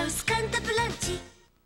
ハウスカンタブランチ。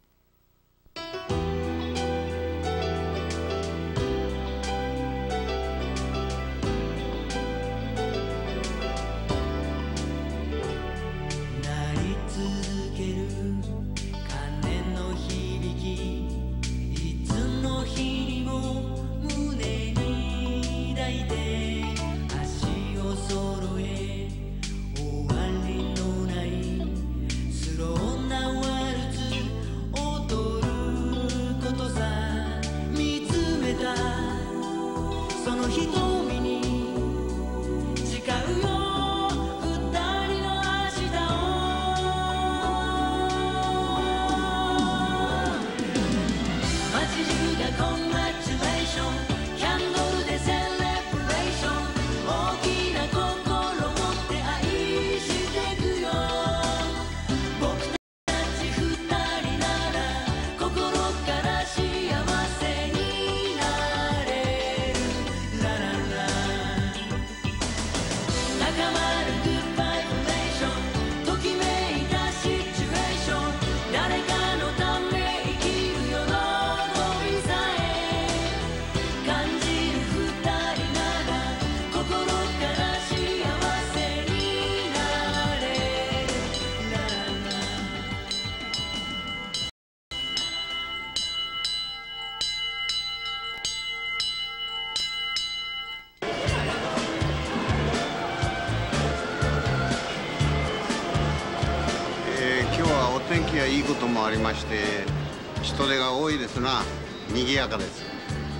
天気がいいこともありまして人手が多いですな。賑やかです。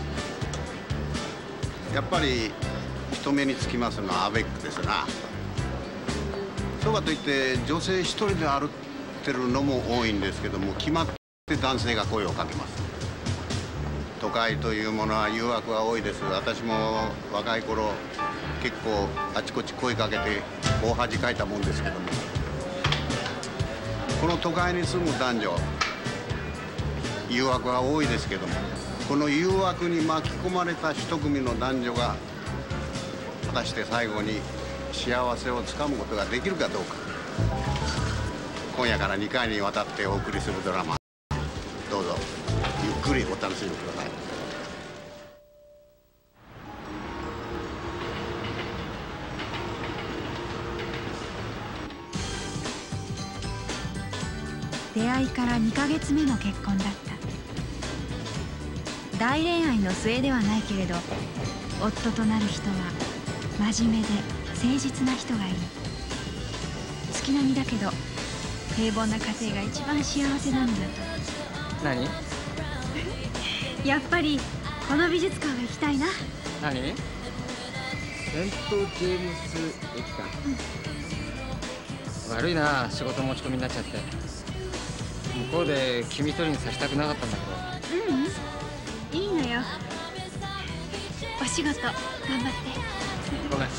やっぱり人目につきますのはアベックですな。そうかといって女性一人で歩ってるのも多いんですけども、決まって男性が声をかけます。都会というものは誘惑が多いです。私も若い頃結構あちこち声かけて大恥かいたもんですけども、この都会に住む男女誘惑が多いですけども、この誘惑に巻き込まれた一組の男女が果たして最後に幸せをつかむことができるかどうか、今夜から2回にわたってお送りするドラマ、どうぞゆっくりお楽しみください。 出会いから2ヶ月目の結婚だった。大恋愛の末ではないけれど、夫となる人は真面目で誠実な人がいる。月並みだけど平凡な家庭が一番幸せなのだと。 何？ やっぱりこの美術館が行きたいな。 何？セント・ジェームス駅か。悪いな、仕事持ち込みになっちゃって。向こうで君一人にさせたくなかったんだけど。 いいのよ。お仕事頑張って。 ごめん。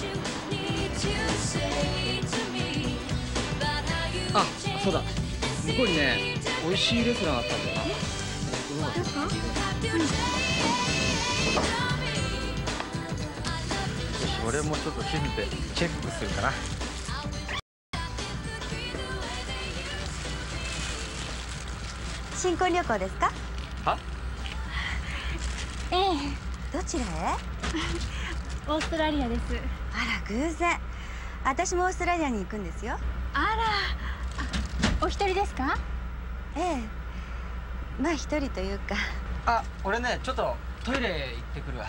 あ、そうだ、向こうにね、美味しいレストランあったんだよな。 どこ？ よし、俺もちょっと地図でチェックするかな。 新婚旅行ですか？ は？ ええ。どちらへ？ オーストラリアです。 あら、偶然。私もオーストラリアに行くんですよ。 あら、お一人ですか？ ええ。まあ一人というか。 あ、俺ね、ちょっとトイレ行ってくるわ。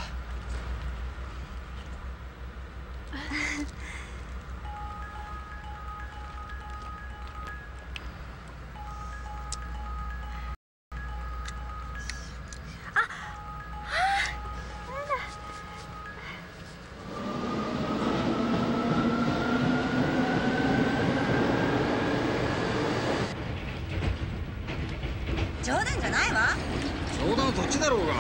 冗談じゃないわ。 冗談はどっちだろうが。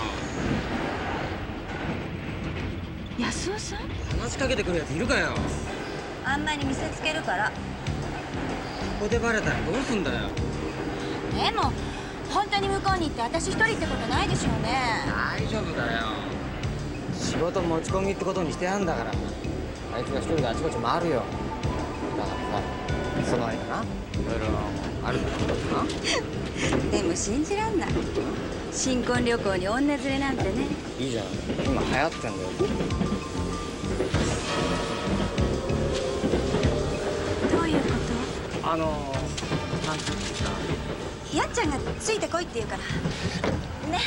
安尾さん？ 話しかけてくるやついるかよ。 あんまり見せつけるから。 ここでバレたらどうすんだよ。 でも本当に向こうに行って私一人ってことないでしょうね。 大丈夫だよ。仕事持ち込みってことにしてやんだから。あいつが一人であちこち回るよ。だからさ、その間ないろいろあるんだろうな。 も信じらんない。新婚旅行に女連れなんてね。 いいじゃん、今流行ってんだよ。 どういうこと？ なんていうんですか。 やっちゃんがついてこいって言うからね。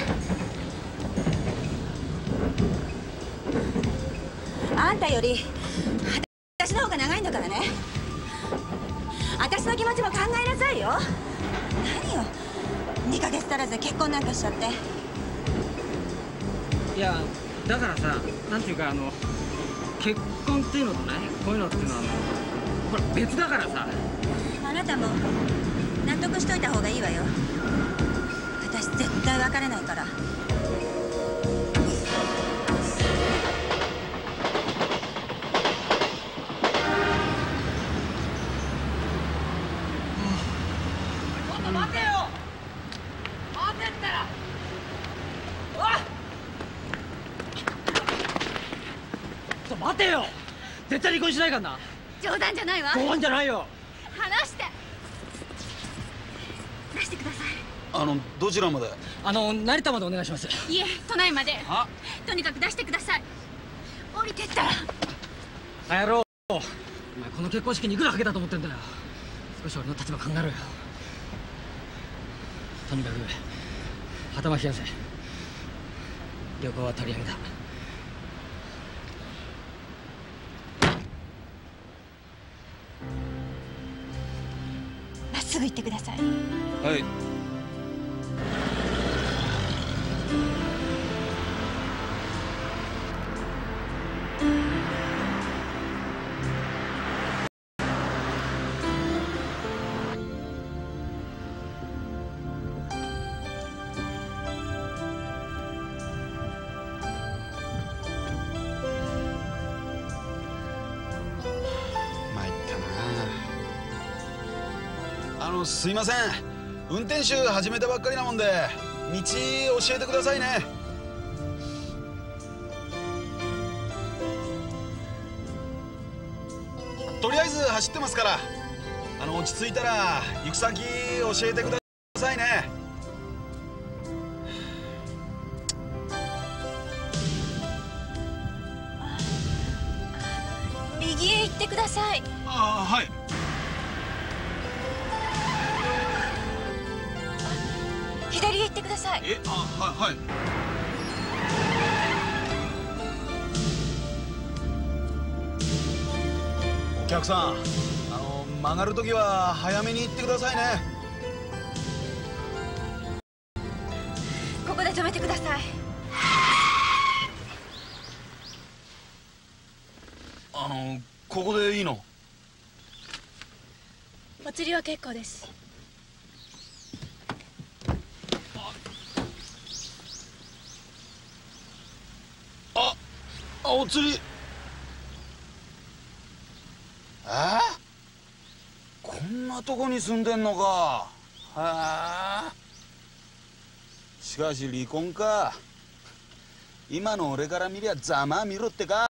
あんたより私の方が長いんだからね。私の気持ちも考えなさいよ。何よ、2ヶ月足らずで結婚なんかしちゃって。 いや、だからさ、なんていうか結婚っていうのとね、こういうのっていうのはこれ別だからさ。 あなたも納得しといた方がいいわよ。私絶対別れないから。 待てよ！待てったら！おい！ちょっと待てよ！絶対離婚しないからな。 冗談じゃないわ。 冗談じゃないよ。 話して。出してください。 どちらまで？ 成田までお願いします。 いえ、都内まで。 あ、 とにかく出してください。降りてったら。 あやろう。お前この結婚式にいくらかけたと思ってんだよ。少し俺の立場考えろよ。とにかく頭冷やせ。旅行は取り上げた。 まっすぐ行ってください。 はい。すいません、運転手始めたばっかりなもんで道教えてくださいね。とりあえず走ってますから、落ち着いたら行く先教えてくださいね。 右へ行ってください。 ああ、はい。 左へ行ってください。 はい。お客さん、曲がるときは早めに行ってくださいね。 ここで止めてください。 ここでいいの？ お釣りは結構です。 お釣り。こんなとこに住んでんのか。しかし離婚か。今の俺から見りゃざまあ見ろってか。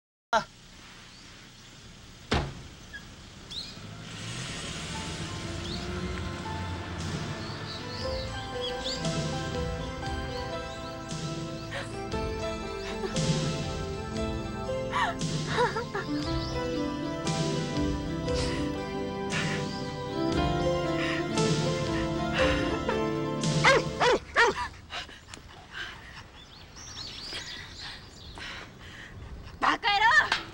バカ野郎！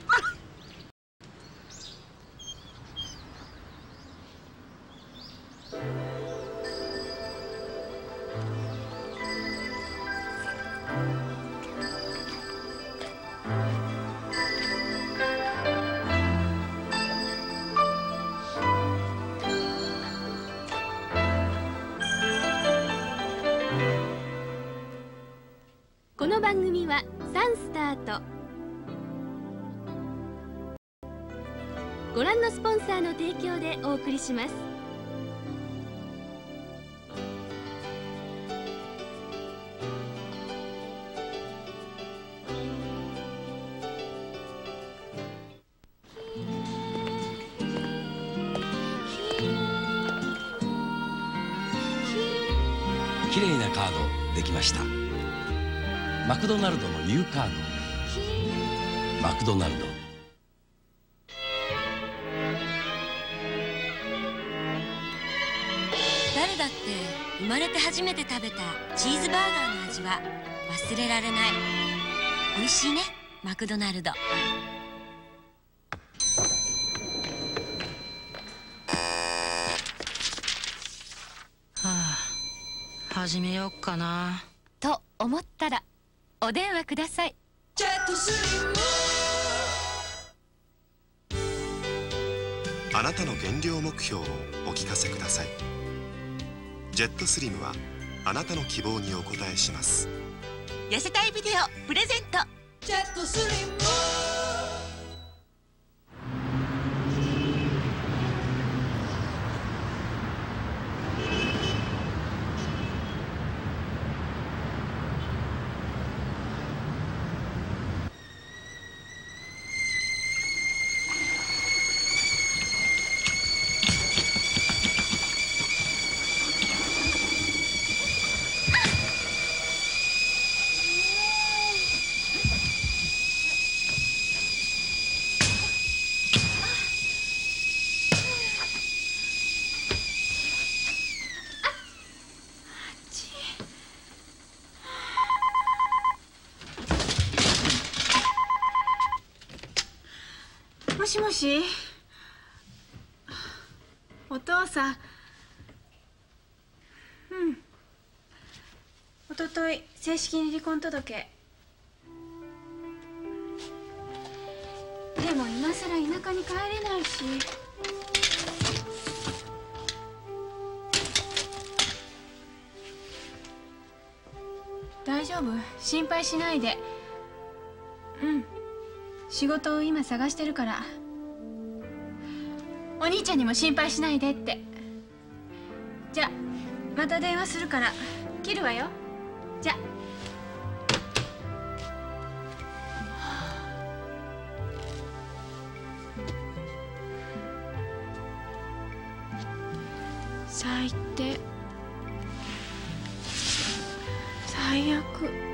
この番組はサンスタートご覧のスポンサーの提供でお送りします。 綺麗なカードできました。マクドナルドのニューカード、マクドナルド。 誰だって生まれて初めて食べたチーズバーガーの味は忘れられない。美味しいね、マクドナルド。 始めよっかなと思ったらお電話ください。 ジェットスリム。 あなたの減量目標をお聞かせください。ジェットスリムはあなたの希望にお応えします。 痩せたいビデオプレゼント。 ジェットスリム。 もしもし、お父さん。おととい正式に離婚届。でも今さら田舎に帰れないし。大丈夫、心配しないで。仕事を今探してるから。お兄ちゃんにも心配しないでって。じゃあまた電話するから切るわよ。じゃあ。最低、最悪。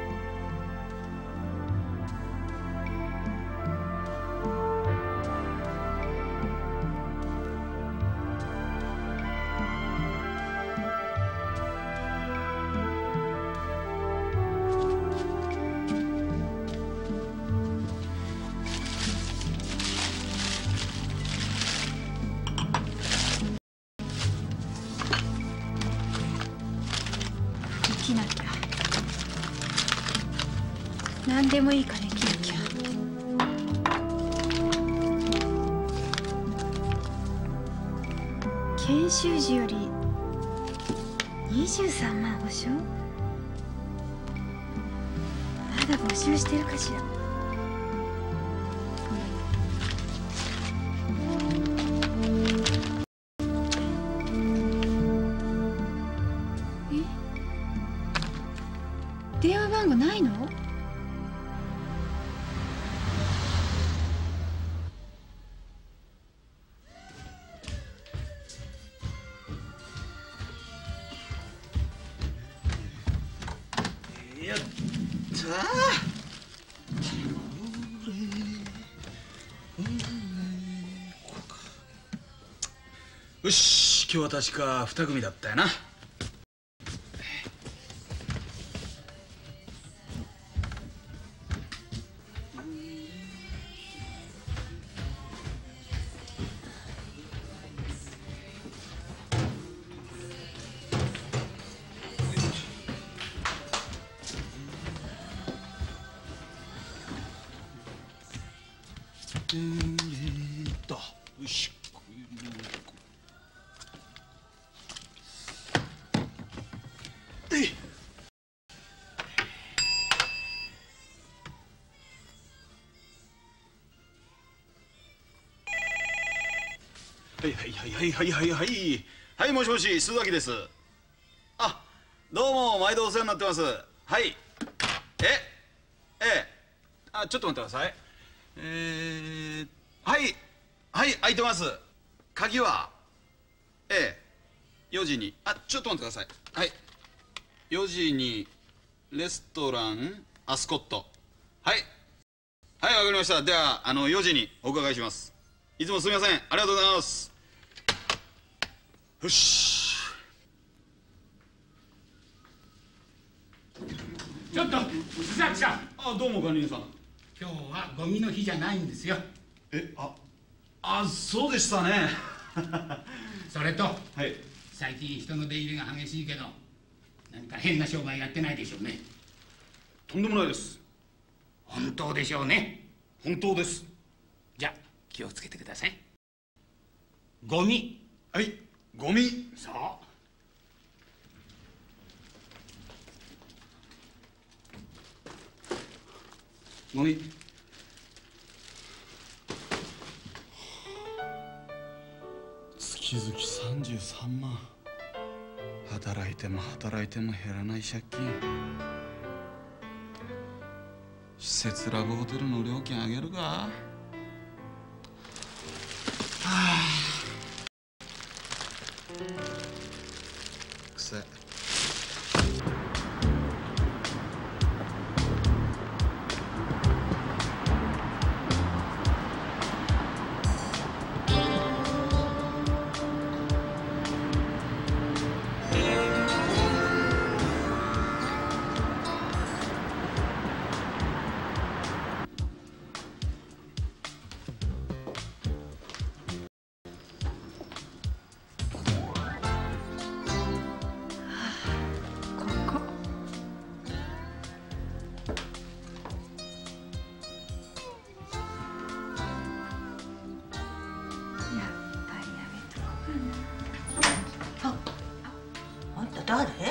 生きなきゃ。何でもいいから生きなきゃ。研修時より23万保証。まだ募集してるかしら。電話番号ないの？ やったよし、今日は確か2組だったよな。よし、はい、もしもし、須崎です。あ、どうも毎度お世話になってます。はい。あ、ちょっと待ってください。はい、空いてます。鍵は4時に。あ、ちょっと待ってください。はい、 4時にレストランアスコット。はいはい、わかりました。では4時にお伺いします。いつもすみません、ありがとうございます。よし。 ちょっと須崎さん。 あ、どうも管理人さん。 今日はゴミの日じゃないんですよ。 そうでしたね。 それと、 はい、 最近人の出入りが激しいけど何か変な商売やってないでしょうね。 とんでもないです。 本当でしょうね。 本当です。 じゃあ気をつけてください。ゴミ。 はい、ゴミ。 そう。 ゴミ。月々33万。働いても働いても減らない借金。施設ラブホテルの料金上げるか。はあ。くせ。 誰？こ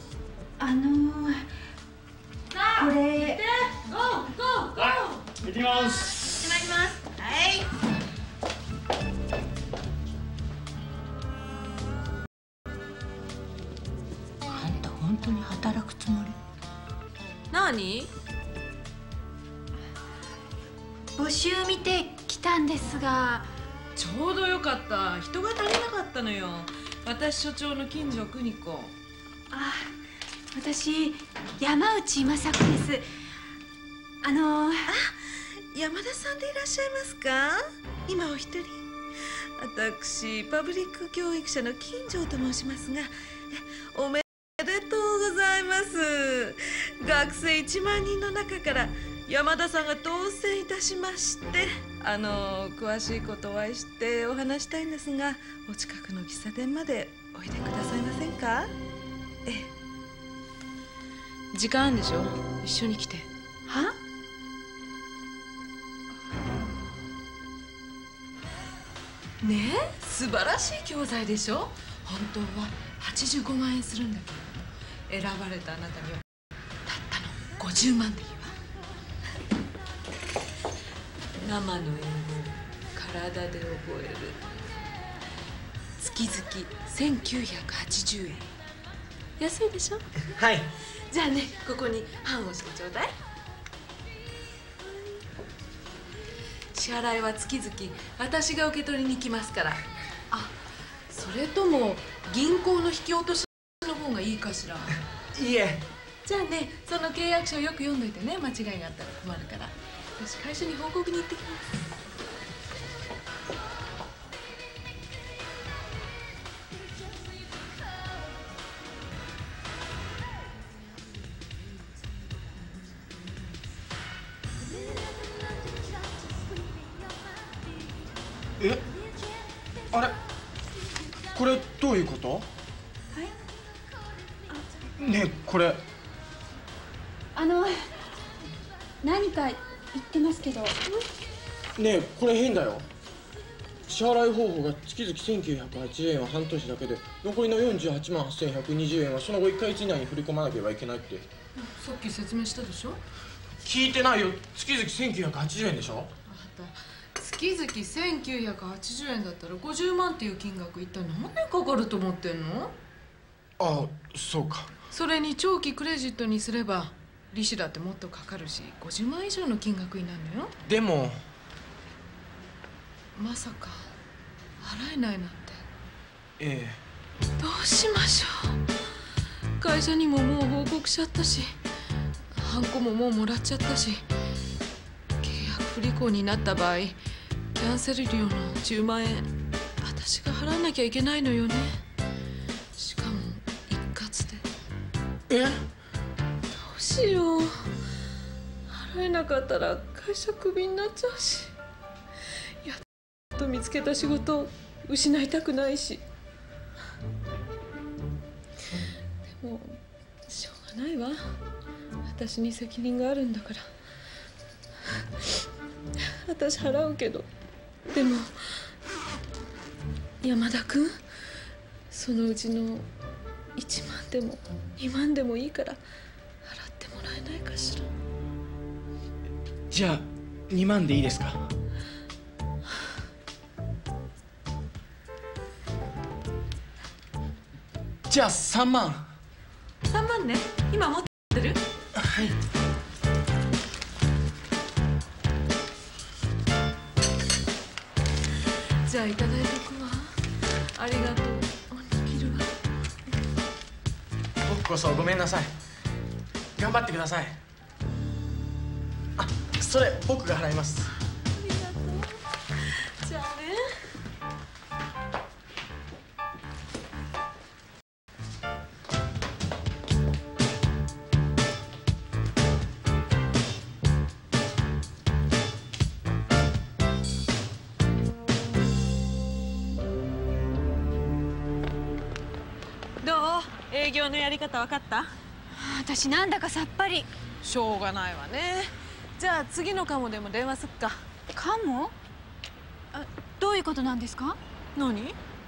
れ。ゴーゴーゴー。 行きます。 始まります。はい。あんた本当に働くつもり？ 何？ 募集見てきたんですが。 ちょうどよかった。人が足りなかったのよ。私所長の近所邦子。 私山内雅子です。 山田さんでいらっしゃいますか？今お一人。私パブリック教育者の金城と申しますが、おめでとうございます。学生1万人の中から山田さんが当選いたしまして、詳しいことお会いしてお話したいんですが、お近くの喫茶店までおいでくださいませんか？ええ。時間あるんでしょ？一緒に来て。 は？ ねえ、素晴らしい教材でしょ？本当は85万円するんだけど、選ばれたあなたにはたったの50万でいいわ。生の英語を体で覚える。月々1980円。安いでしょ？ はい。 じゃあね、ここに判をしてちょうだい。支払いは月々私が受け取りに来ますから。それとも銀行の引き落としの方がいいかしら？ いいえ。 じゃあね、その契約書をよく読んどいてね。間違いがあったら困るから。私会社に報告に行ってきます。 あれ、これどういうこと？はい。ねえ、これ何か言ってますけど。 ねえ、これ変だよ。支払い方法が月々1980円は半年だけで、残りの48万8120円はその後1ヶ月以内に振り込まなければいけないって。 さっき説明したでしょ？ 聞いてないよ。月々1980円でしょ？ 月々1980円だったら50万っていう金額一体何年かかると思ってんの？ そうか。 それに長期クレジットにすれば利子だってもっとかかるし、50万以上の金額になるのよ。 でもまさか払えないなんて。 ええ。 どうしましょう。会会社にももう報告しちゃったし、ハンコももうもらっちゃったし、契約不履行になった場合キャンセル料の10万円私が払わなきゃいけないのよね。しかも一括で。どうしよう。払えなかったら会社クビになっちゃうし、やっと見つけた仕事を失いたくないし。でもしょうがないわ。私に責任があるんだから。私払うけど、でも山田君、そのうちの1万でも2万でもいいから払ってもらえないかしら。 じゃあ2万でいいですか？じゃあ3万。 3万ね。今持ってる？ はい。 じゃあいただいとくわ。ありがとう。恩に着るわ。 僕こそごめんなさい。頑張ってください。あ、それ僕が払います。 ありがとう。じゃあね。どう？営業のやり方分かった？ 私なんだかさっぱり。 しょうがないわね。じゃあ次のカモでも電話すっか。 カモ？どういうことなんですか？ 何？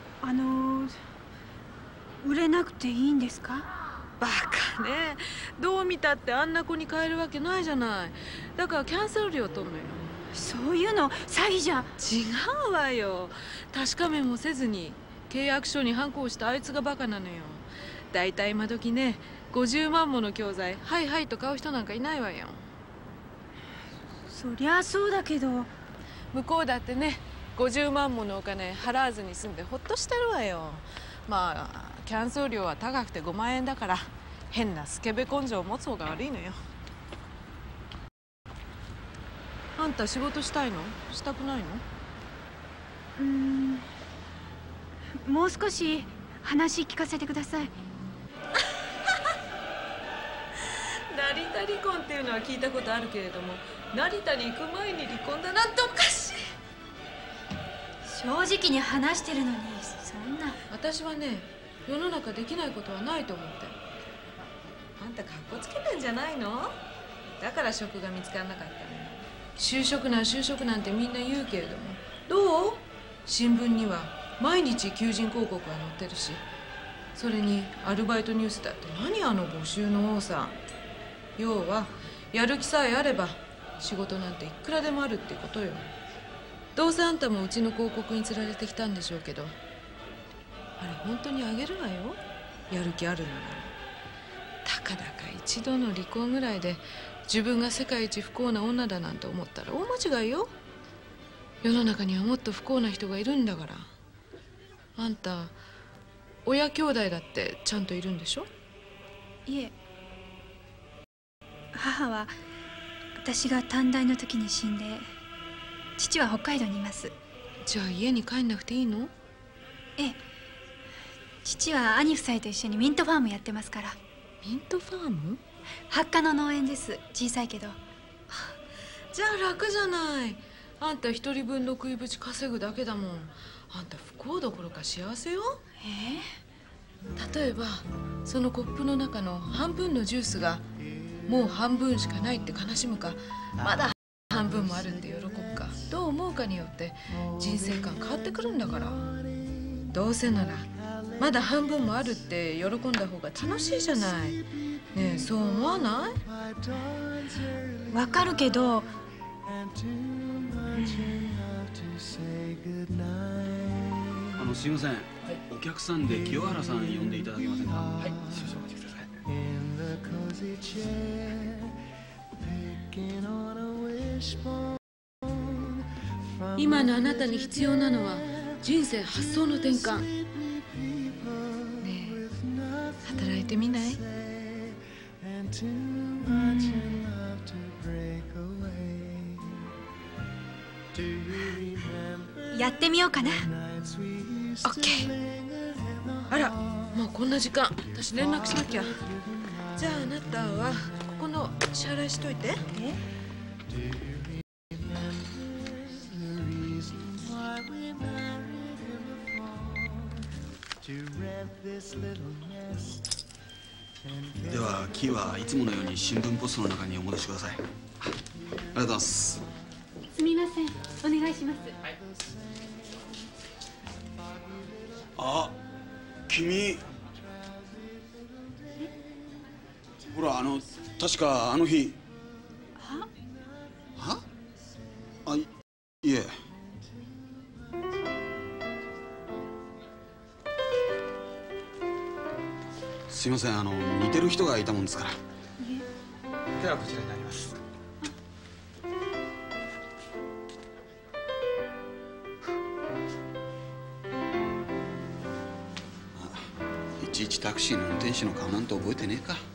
売れなくていいんですか？ バカね。どう見たってあんな子に買えるわけないじゃない。だからキャンセル料取るのよ。 そういうの詐欺じゃ。 違うわよ。確かめもせずに契約書にハンコをしたあいつがバカなのよ。だいたい今時ね、50万もの教材はいはいと買う人なんかいないわよ。 そりゃそうだけど、 向こうだってね、50万ものお金払わずに済んでほっとしてるわよ。まあキャンセル料は高くて5万円だから、変なスケベ根性を持つ方が悪いのよ。あんた仕事したいの？したくないの？ もう少し話聞かせてください。 成田離婚っていうのは聞いたことあるけれども、成田に行く前に離婚だなんておかしい。 正直に話してるのにそんな。 私はね、世の中できないことはないと思って。あんたカッコつけてんじゃないの？だから職が見つからなかったのよ。就職なんてみんな言うけれども、どう？新聞には毎日求人広告が載ってるし、それにアルバイトニュースだって何あの募集の多さ。要はやる気さえあれば仕事なんていくらでもあるってことよ。どうせあんたもうちの広告に釣られてきたんでしょうけど、あれ本当にあげるわよ。やる気あるのなら。たかだか一度の離婚ぐらいで自分が世界一不幸な女だなんて思ったら大間違いよ。世の中にはもっと不幸な人がいるんだから。あんた親兄弟だってちゃんといるんでしょ？ いえ、母は私が短大の時に死んで、父は北海道にいます。 じゃあ家に帰んなくていいの？ ええ、父は兄夫妻と一緒にミントファームやってますから。 ミントファーム？ 発火の農園です。小さいけど。 じゃあ楽じゃない。あんた一人分の食いぶち稼ぐだけだもん。あんた不幸どころか幸せよ。例えばそのコップの中の半分のジュースがもう半分しかないって悲しむか、まだ半分もあるって喜ぶか、どう思うかによって人生観変わってくるんだから。どうせならまだ半分もあるって喜んだ方が楽しいじゃない。ねえ、そう思わない？ わかるけど、 すいません、お客さんで清原さん呼んでいただけませんか？はい、少々お待ちください。今のあなたに必要なのは人生発想の転換。ねえ、働えてみない？ やってみようかな。 オッケー。あら、もうこんな時間。私連絡しなきゃ。じゃああなたはここの支払いしといて。 ではキーはいつものように新聞ポストの中にお戻しください。ありがとうございます。 すみません、お願いします。 あ、君ほら確かあの日。は？あ、いえ。すいません、似てる人がいたもんですから。 ではこちらになります。 いちいちタクシーの運転手の顔なんて覚えてねえか。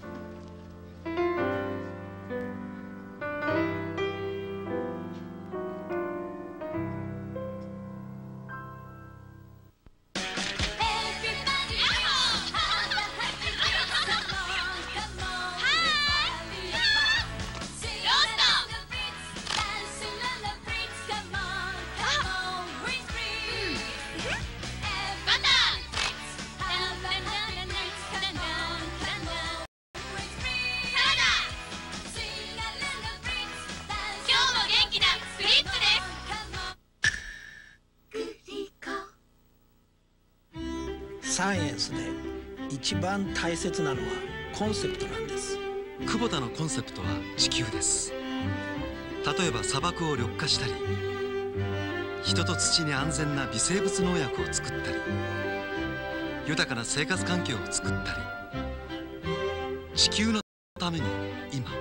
サイエンスで一番大切なのはコンセプトなんです。 久保田のコンセプトは地球です。例えば砂漠を緑化したり、人と土に安全な微生物農薬を作ったり、豊かな生活環境を作ったり、地球のために今。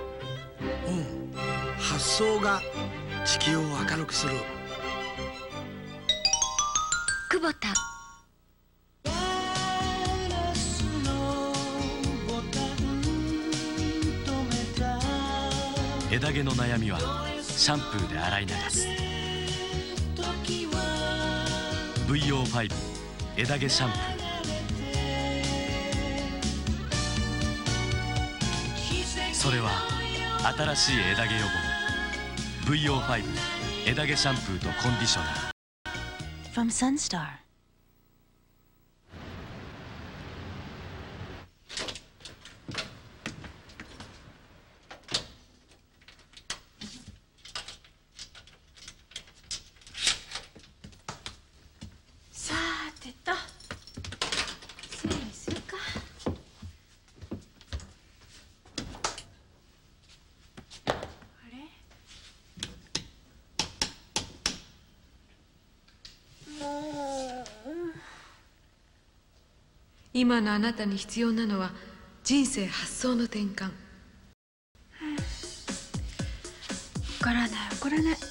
発想が地球を明るくする。 久保田。 枝毛の悩みはシャンプーで洗い流す。 VO5 枝毛シャンプー。それは新しい枝毛予防。 VO5 枝毛シャンプーとコンディショナー。 From Sunstar。 今のあなたに必要なのは人生発想の転換。 怒らない怒らない。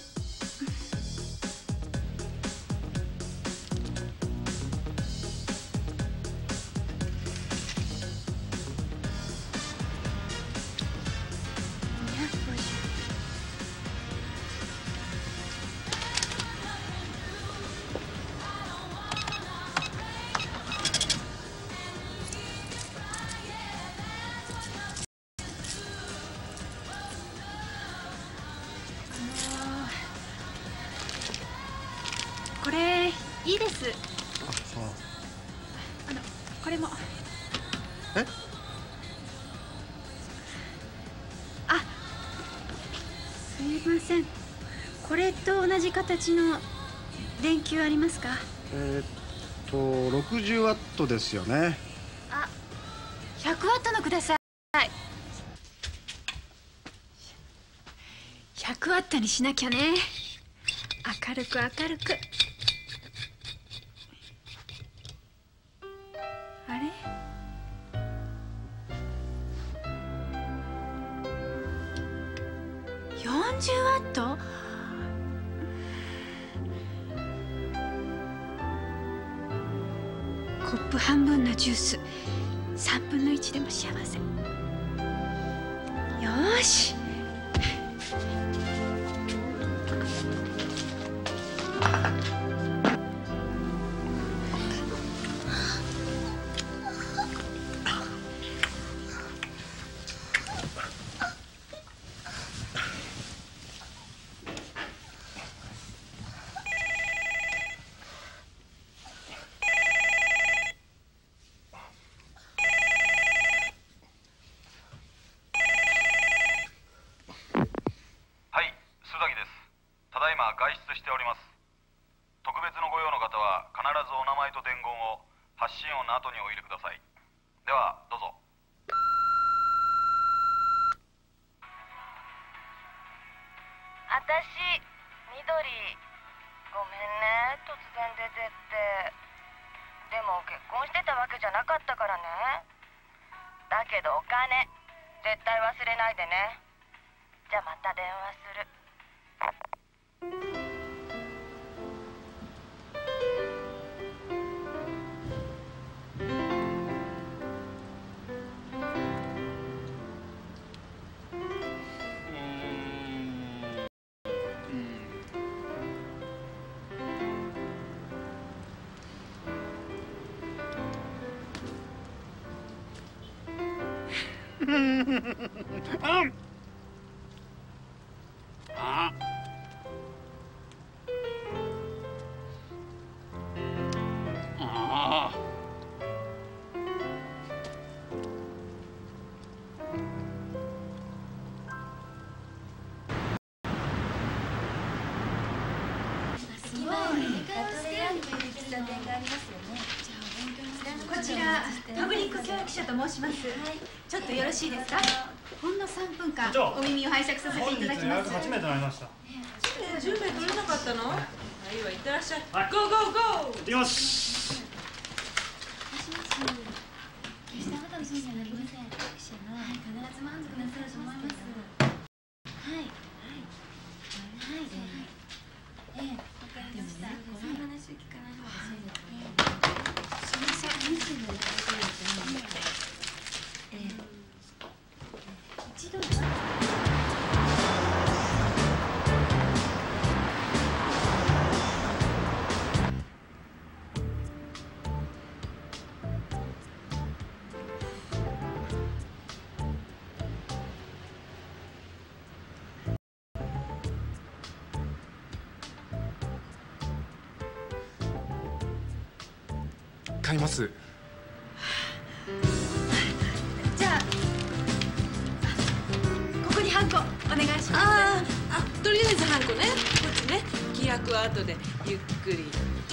これいいです。これも。 え？ あ、すいません。これと同じ形の電球ありますか ？60ワットですよね。 あ、100ワットのください。100ワットにしなきゃね。明るく明るく。あれ40ワット？コップ半分のジュース 3分の1でも幸せ。よーし。 こちらパブリック教育者と申します。ちょっとよろしいですか。ほんの3分間お耳を拝借させていただきます。 本日予約8名となりました。 10名取れなかったの？いいわ、行ってらっしゃい。 はい、 ゴーゴーゴー。 行ってきます。 決してあなたの損じゃなりません。必ず満足なさると思います。はいはいはい。わかりました。そんな話聞かない方がいいですね。すみません、20の一度は。 買います。 じゃあここにハンコお願いします。 とりあえずハンコね。こっちね。規約は後でゆっくりと。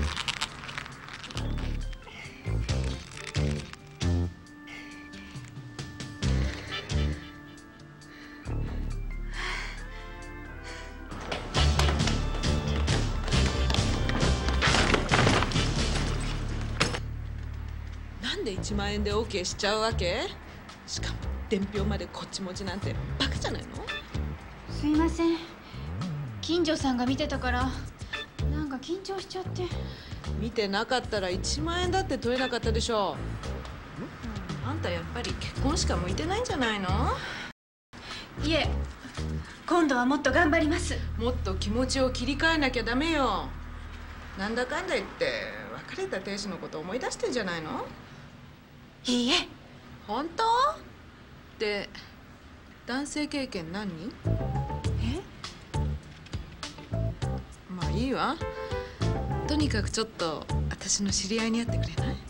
なんで1万円で OK しちゃうわけ？しかも伝票までこっち持ちなんてバカじゃないの？ すいません、金城さんが見てたからなんか緊張しちゃって。 見てなかったら1万円だって取れなかったでしょ。あんたやっぱり結婚しか向いてないんじゃないの？ いえ、今度はもっと頑張ります。 もっと気持ちを切り替えなきゃダメよ。なんだかんだ言って別れた亭主のこと思い出してんじゃないの？ いいえ。 本当？で、男性経験何人？まあいいわ。とにかくちょっと私の知り合いに会ってくれない？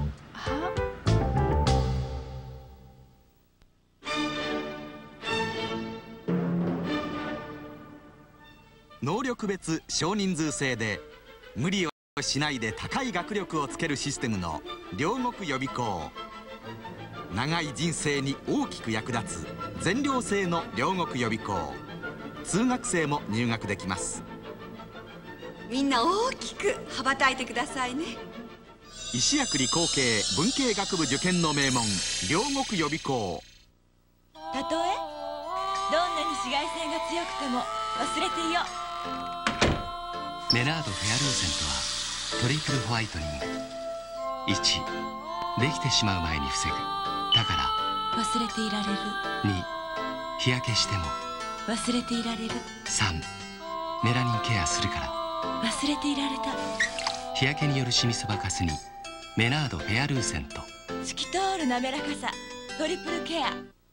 能力別少人数制で無理をしないで高い学力をつけるシステムの両国予備校。長い人生に大きく役立つ全寮制の両国予備校。通学生も入学できます。 みんな大きく羽ばたいてくださいね。 石薬理工系文系学部受験の名門両国予備校。 たとえどんなに紫外線が強くても忘れていよメナードフェアルーセントはトリプルホワイトニング1 できてしまう前に防ぐ。だから忘れていられる。 2、日焼けしても忘れていられる。 3、メラニンケアするから。 忘れていられた。 日焼けによるシミそばかすにメナードフェアルーセント。 透き通る滑らかさ、トリプルケア。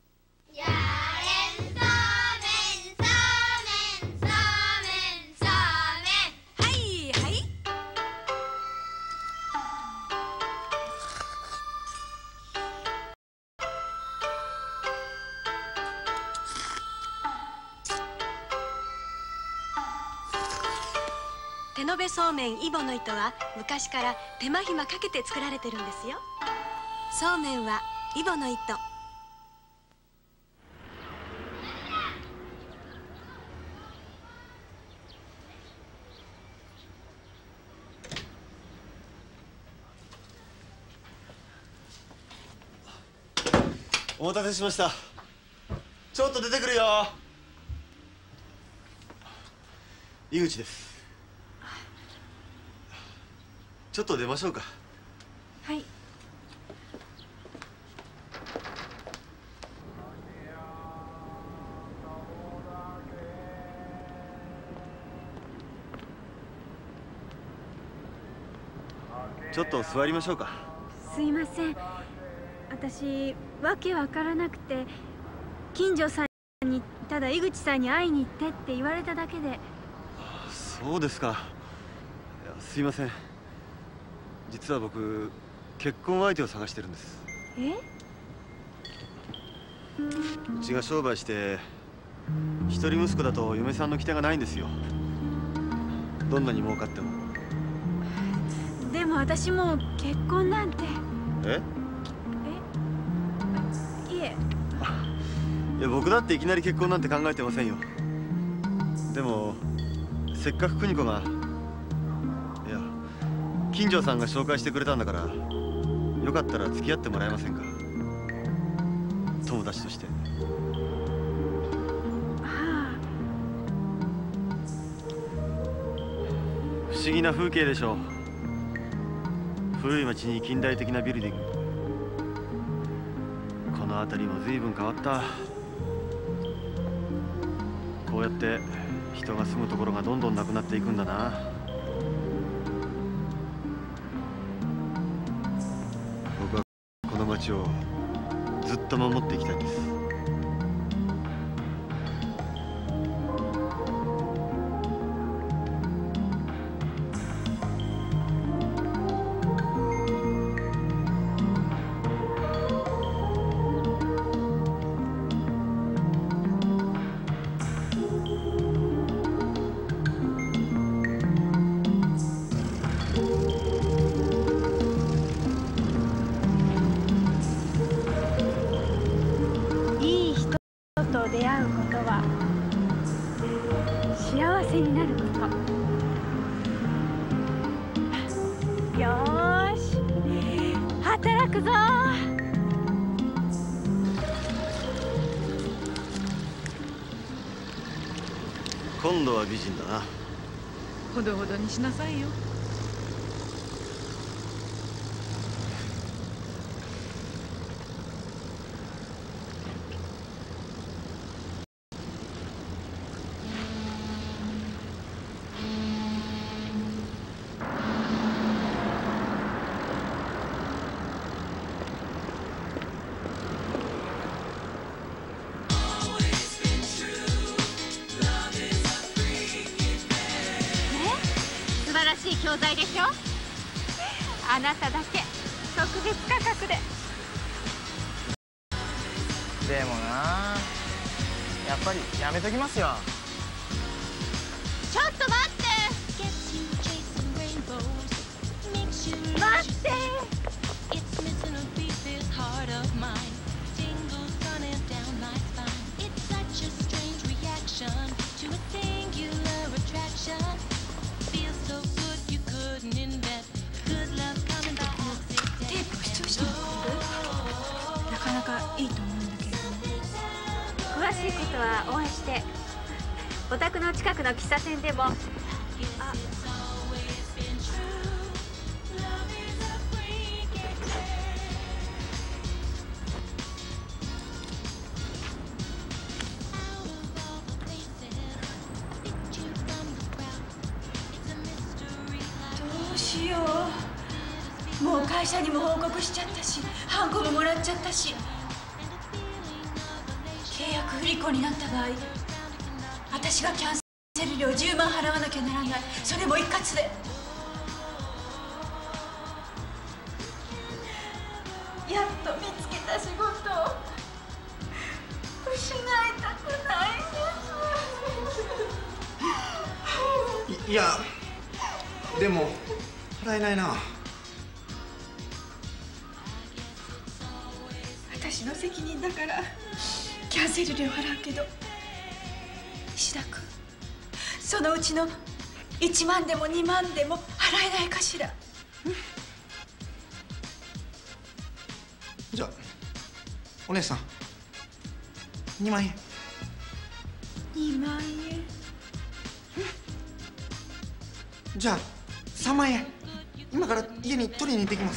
手延べそうめんイボの糸は昔から手間暇かけて作られてるんですよ。そうめんはイボの糸。 お待たせしました。ちょっと出てくるよ。井口です。ちょっと出ましょうか。 はい。 ちょっと座りましょうか。 すいません、私わけわからなくて、近所さんにただ井口さんに会いに行ってって言われただけで。 そうですか。いや、すいません。実は僕、結婚相手を探してるんです。 え？ うちが商売して一人息子だと嫁さんの期待がないんですよ。どんなに儲かっても。 でも私もう結婚なんて。 え？ いえ。 いや、僕だっていきなり結婚なんて考えてませんよ。でもせっかく邦子が、いや、金城さんが紹介してくれたんだから、よかったら付き合ってもらえませんか。友達として。不思議な風景でしょう。古い町に近代的なビルディング。この辺りも随分変わった。こうやって人が住むところがどんどんなくなっていくんだな。僕はこの町をずっと守っていきたいんです。 出会うことは幸せになること。よーし、働くぞ。 今度は美人だな。 ほどほどにしなさいよ。 教材でしょ。あなただけ特別価格で。 でもな、やっぱりやめときますよ。 ちょっと待って。待って。なかなかいいと思うんだけれども。詳しいことはお会いして、お宅の近くの喫茶店でも。 会社にも報告しちゃったし、ハンコももらっちゃったし、契約不履行になった場合、私がキャンセル料10万払わなきゃならない。それも一括で。やっと見つけた仕事を失いたくないんです。 いやでも払えないな。 私の責任だからキャンセル料払うけど、石田君、そのうちの1万でも2万でも払えないかしら。 じゃあお姉さん2万円。 2万円。 じゃあ3万円今から家に取りに行ってきます。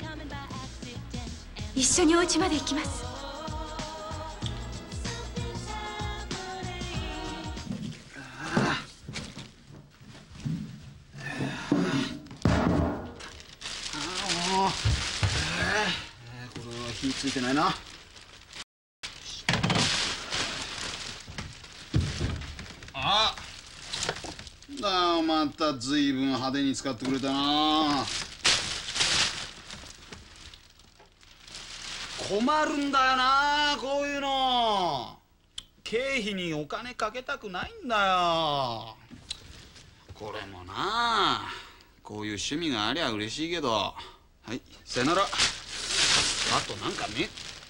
一緒にお家まで行きます。 これは火ついてないな。あだ、また随分派手に使ってくれたな。困るんだよな、こういうの。経費にお金かけたくないんだよ。これもな、こういう趣味がありゃ嬉しいけど。はい、さよなら。あとなんかね、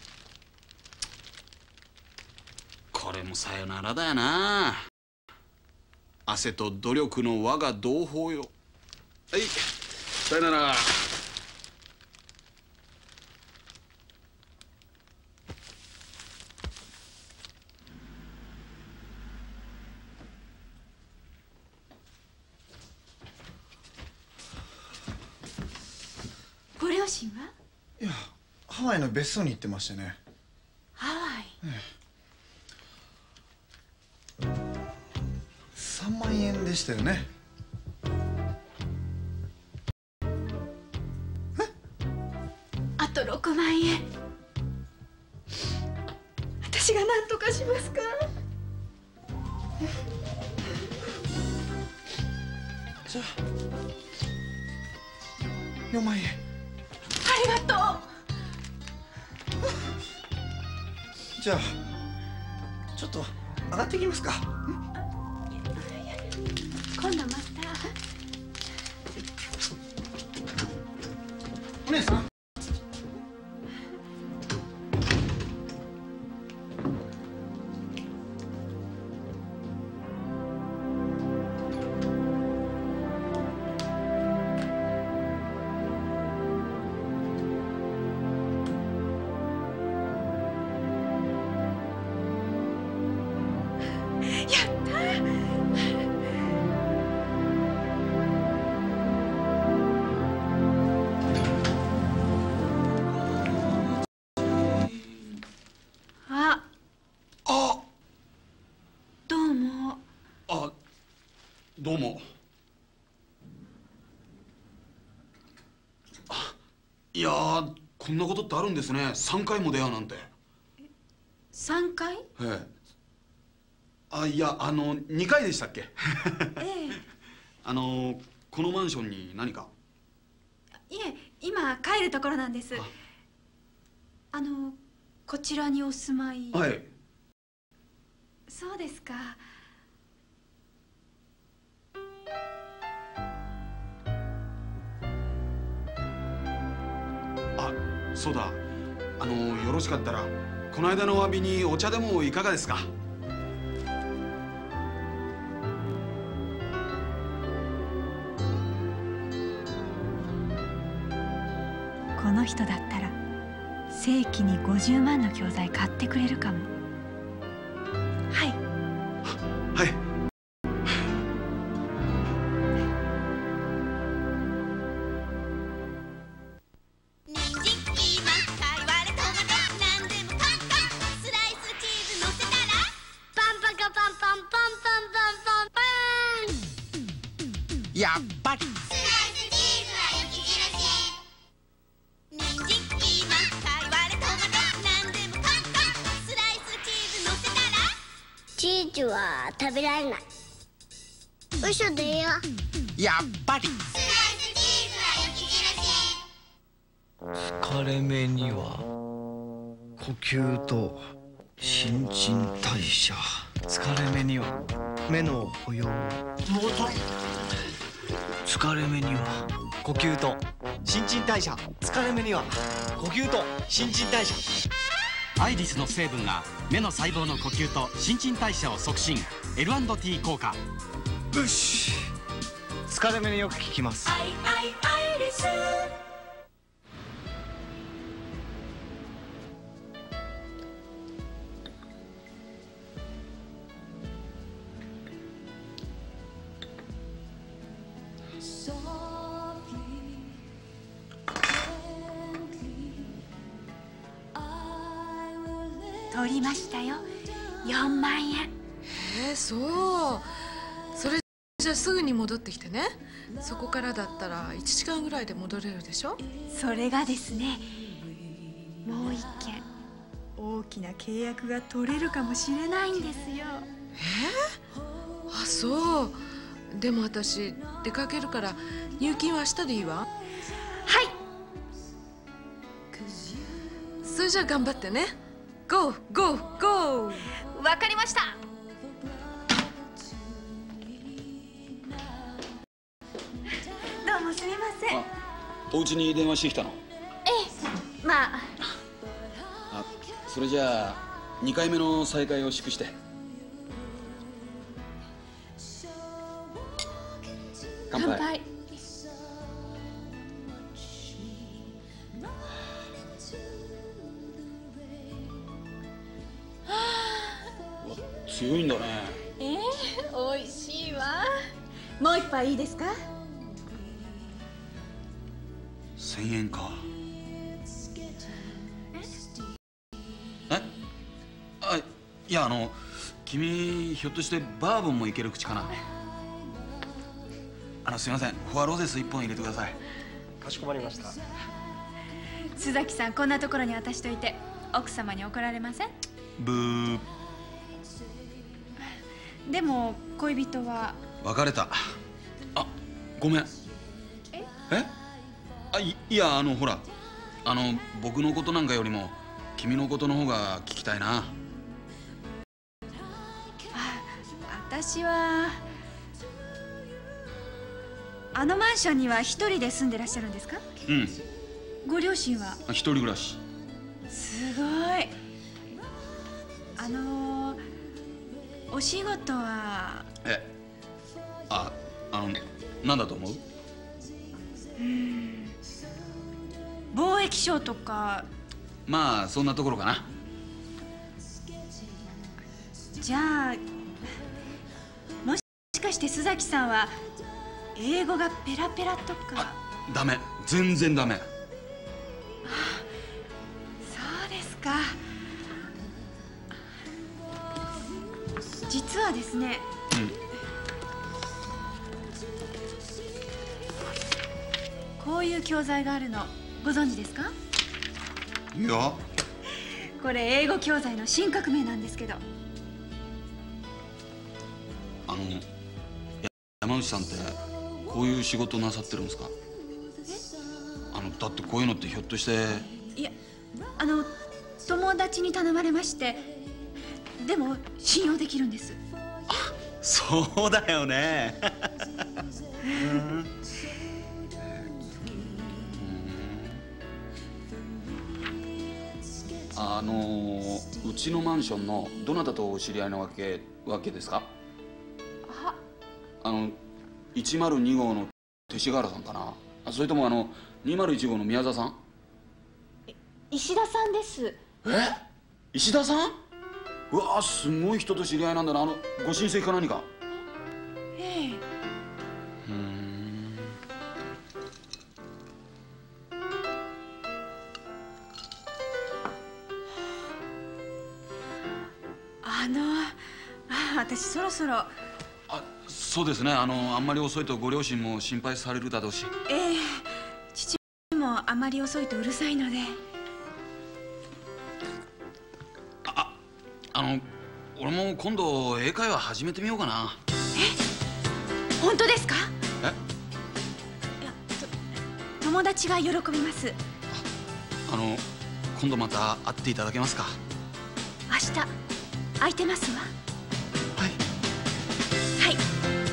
これもさよならだよな。汗と努力の我が同胞よ。はい、さよなら。 ご両親は？ いや、ハワイの別荘に行ってましてね。 ハワイ？ 3万円でしたよね。 あと6万円。私が何とかしますか？ じゃあ4万円。 ありがとう。 じゃあちょっと上がっていきますか。 今度また。 お姉さん。 どうも。いやー、こんなことってあるんですね。3回も出会うなんて。 3回？ ええ。あ、いや、2回でしたっけ？ ええ。 このマンションに何か？ いえ、今帰るところなんです。こちらにお住まい？ はい。 そうですか。 そうだ、よろしかったらこの間のお詫びにお茶でもいかがですか？ この人だったら正規に50万の教材買ってくれるかも。 はい。 はい。 やっぱりチーズは食べられない。嘘だよ。 やっぱり疲れ目には呼吸と新陳代謝、疲れ目には目の保養、疲れ目には呼吸と新陳代謝、疲れ目には呼吸と新陳代謝。 アイリスの成分が目の細胞の呼吸と新陳代謝を促進。 L&T 効果。 よし、疲れ目によく効きます。 アイリス。 取りましたよ、4万円。 そう。それじゃあすぐに戻ってきてね。そこからだったら1時間ぐらいで戻れるでしょ。 それがですね、もう一件大きな契約が取れるかもしれないんですよ。 あ、そう。でも私出かけるから入金は明日でいいわ。 はい。 それじゃあ頑張ってね。ゴーゴーゴー。 わかりました。どうもすみません。 お家に電話してきたの？ まあ。 それじゃあ2回目の再会を祝して。乾杯。 乾杯。 強いんだね。 美味しいわ。もう一杯いいですか ？1000円か。いや君ひょっとしてバーボンもいける口かな。すいません、フォアロゼス1本入れてください。 かしこまりました。 須崎さん、こんなところに渡しといて奥様に怒られません？ ブー。 でも恋人は別れた。ごめん。いやほら僕のことなんかよりも君のことの方が聞きたいな。 私はあのマンションには一人で住んでらっしゃるんですか？ うん。 ご両親は？ 一人暮らし。 すごい。お仕事は？ 何だと思う？ 貿易商とか。 まあそんなところかな。 じゃあもしかして須崎さんは英語がペラペラとか？ ダメ、全然ダメ。 そうですか。実はですね、こういう教材があるのご存知ですか？ いや。 これ英語教材の新革命なんですけど。 山内さんってこういう仕事なさってるんですか？だってこういうのってひょっとして。 いや、友達に頼まれまして。でも信用できるんです。 そうだよね。うちのマンションのどなたとお知り合いなわけですか？102号の勅使河原さんかな。それとも201号の宮沢さん？ 石田さんです。 石田さん？うわー、すごい人と知り合いなんだな。ご親戚か何か？ ええ。私そろそろ。 そうですね。あんまり遅いとご両親も心配されるだろうし。 父もあまり遅いとうるさ俺も今度英会話始めてみようかな。 本当ですか？ え？ 友達が喜びます。 今度また会っていただけますか？ 明日空いてますわ。 はい。 はい。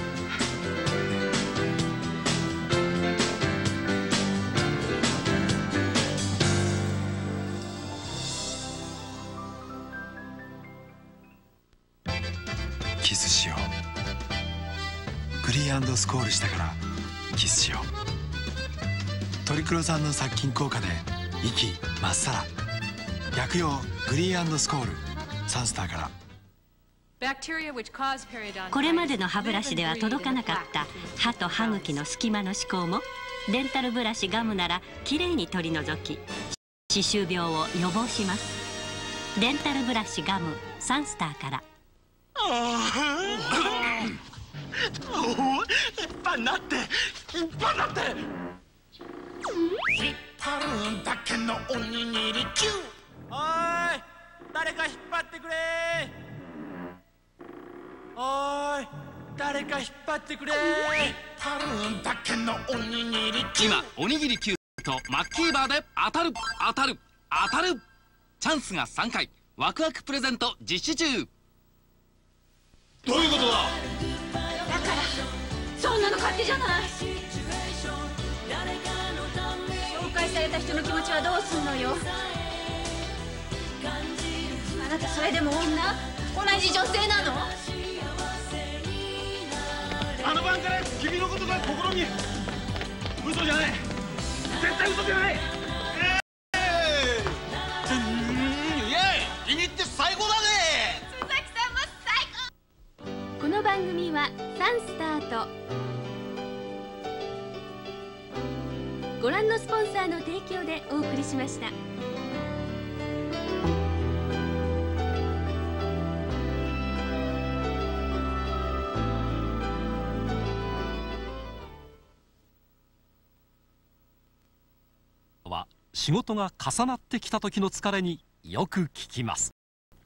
キスしよう。グリーン&スコールしたからキスしよう。トリクロ酸の殺菌効果で息まっさら。薬用グリーン&スコールサンスターから。 これまでの歯ブラシでは届かなかった歯と歯茎の隙間の歯垢もデンタルブラシガムならきれいに取り除き歯周病を予防します。デンタルブラシガムサンスターから。 いっぱいになっていっぱいになって引っ張るだけのおにぎりキュー。おーい、誰か引っ張ってくれ。おーい、誰か引っ張ってくれ。引っ張るだけのおにぎりキュー。 今おにぎりキューとマッキーバーで当たる当たる当たる。チャンスが3回ワクワクプレゼント実施中。 どういうことだ？ だからそんなの勝手じゃない。紹介された人の気持ちはどうすんのよ。あなたそれでも女？同じ女性なの？ あの晩から君のことが心に。嘘じゃない、絶対嘘じゃない。 イエーイ、君って最高だね。 鈴木さんも最高。 この番組はサンスターとご覧のスポンサーの提供でお送りしました。 は仕事が重なってきた時の疲れによく効きます。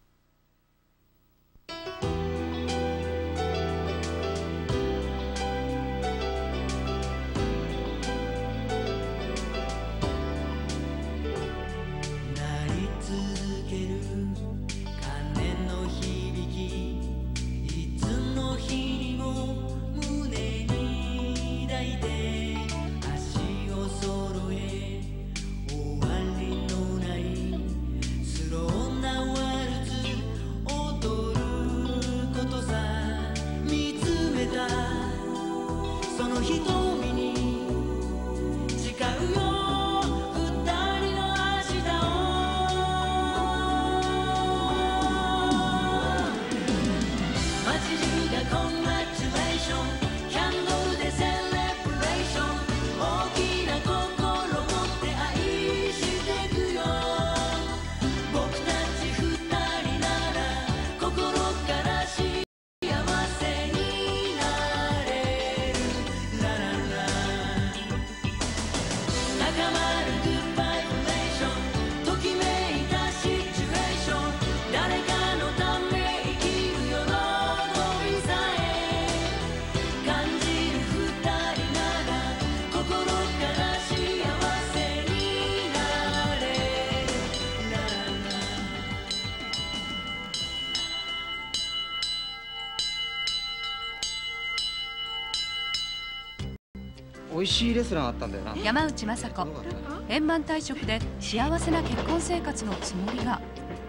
美味しいレストランあったんだよな。 山内雅子、円満退職で幸せな結婚生活のつもりが。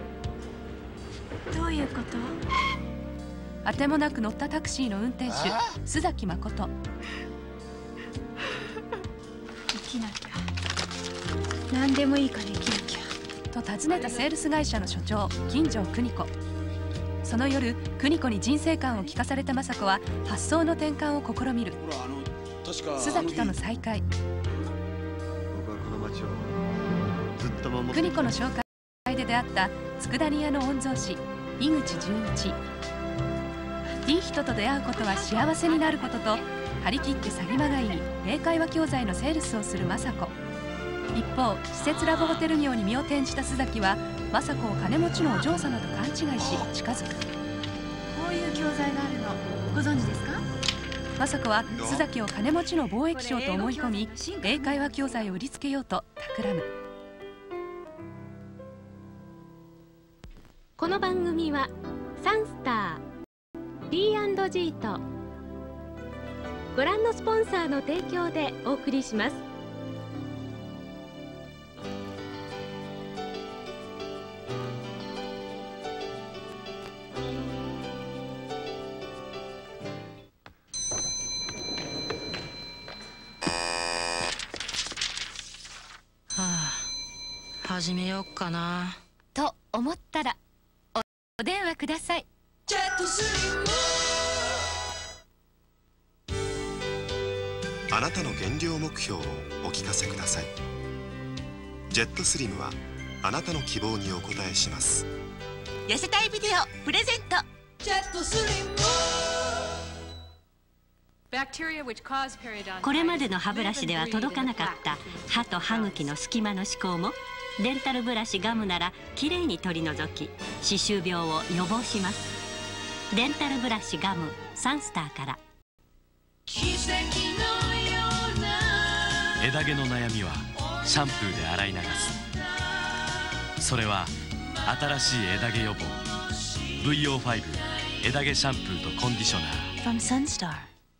どういうこと？ あてもなく乗ったタクシーの運転手須崎誠。 生きなきゃ、何でもいいから生きなきゃと訪ねたセールス会社の所長金城邦子。その夜邦子に人生観を聞かされた雅子は発想の転換を試みる。須崎との再会。 僕はこの町をずっと守って。 邦子の紹介で出会った佃煮屋の御曹司井口純一。いい人と出会うことは幸せになることと張り切って詐欺まがいに英会話教材のセールスをする雅子。一方施設ラブホテル業に身を転じた須崎は雅子を金持ちのお嬢様と勘違いし近づく。 こういう教材があるのご存知ですか？ 雅子は須崎を金持ちの貿易商と思い込み、英会話教材を売りつけようと企む。 この番組はサンスター D&G とご覧のスポンサーの提供でお送りします。 始めよっかなと思ったらお電話ください。 あなたの減量目標をお聞かせください。ジェットスリムはあなたの希望にお応えします。 痩せたいビデオプレゼント。ジェットスリム。 これまでの歯ブラシでは届かなかった歯と歯茎の隙間の歯垢もデンタルブラシガムならきれいに取り除き歯周病を予防します。デンタルブラシガムサンスターから。 枝毛の悩みはシャンプーで洗い流す。それは新しい枝毛予防 VO5 枝毛シャンプーとコンディショナー From Sunstar。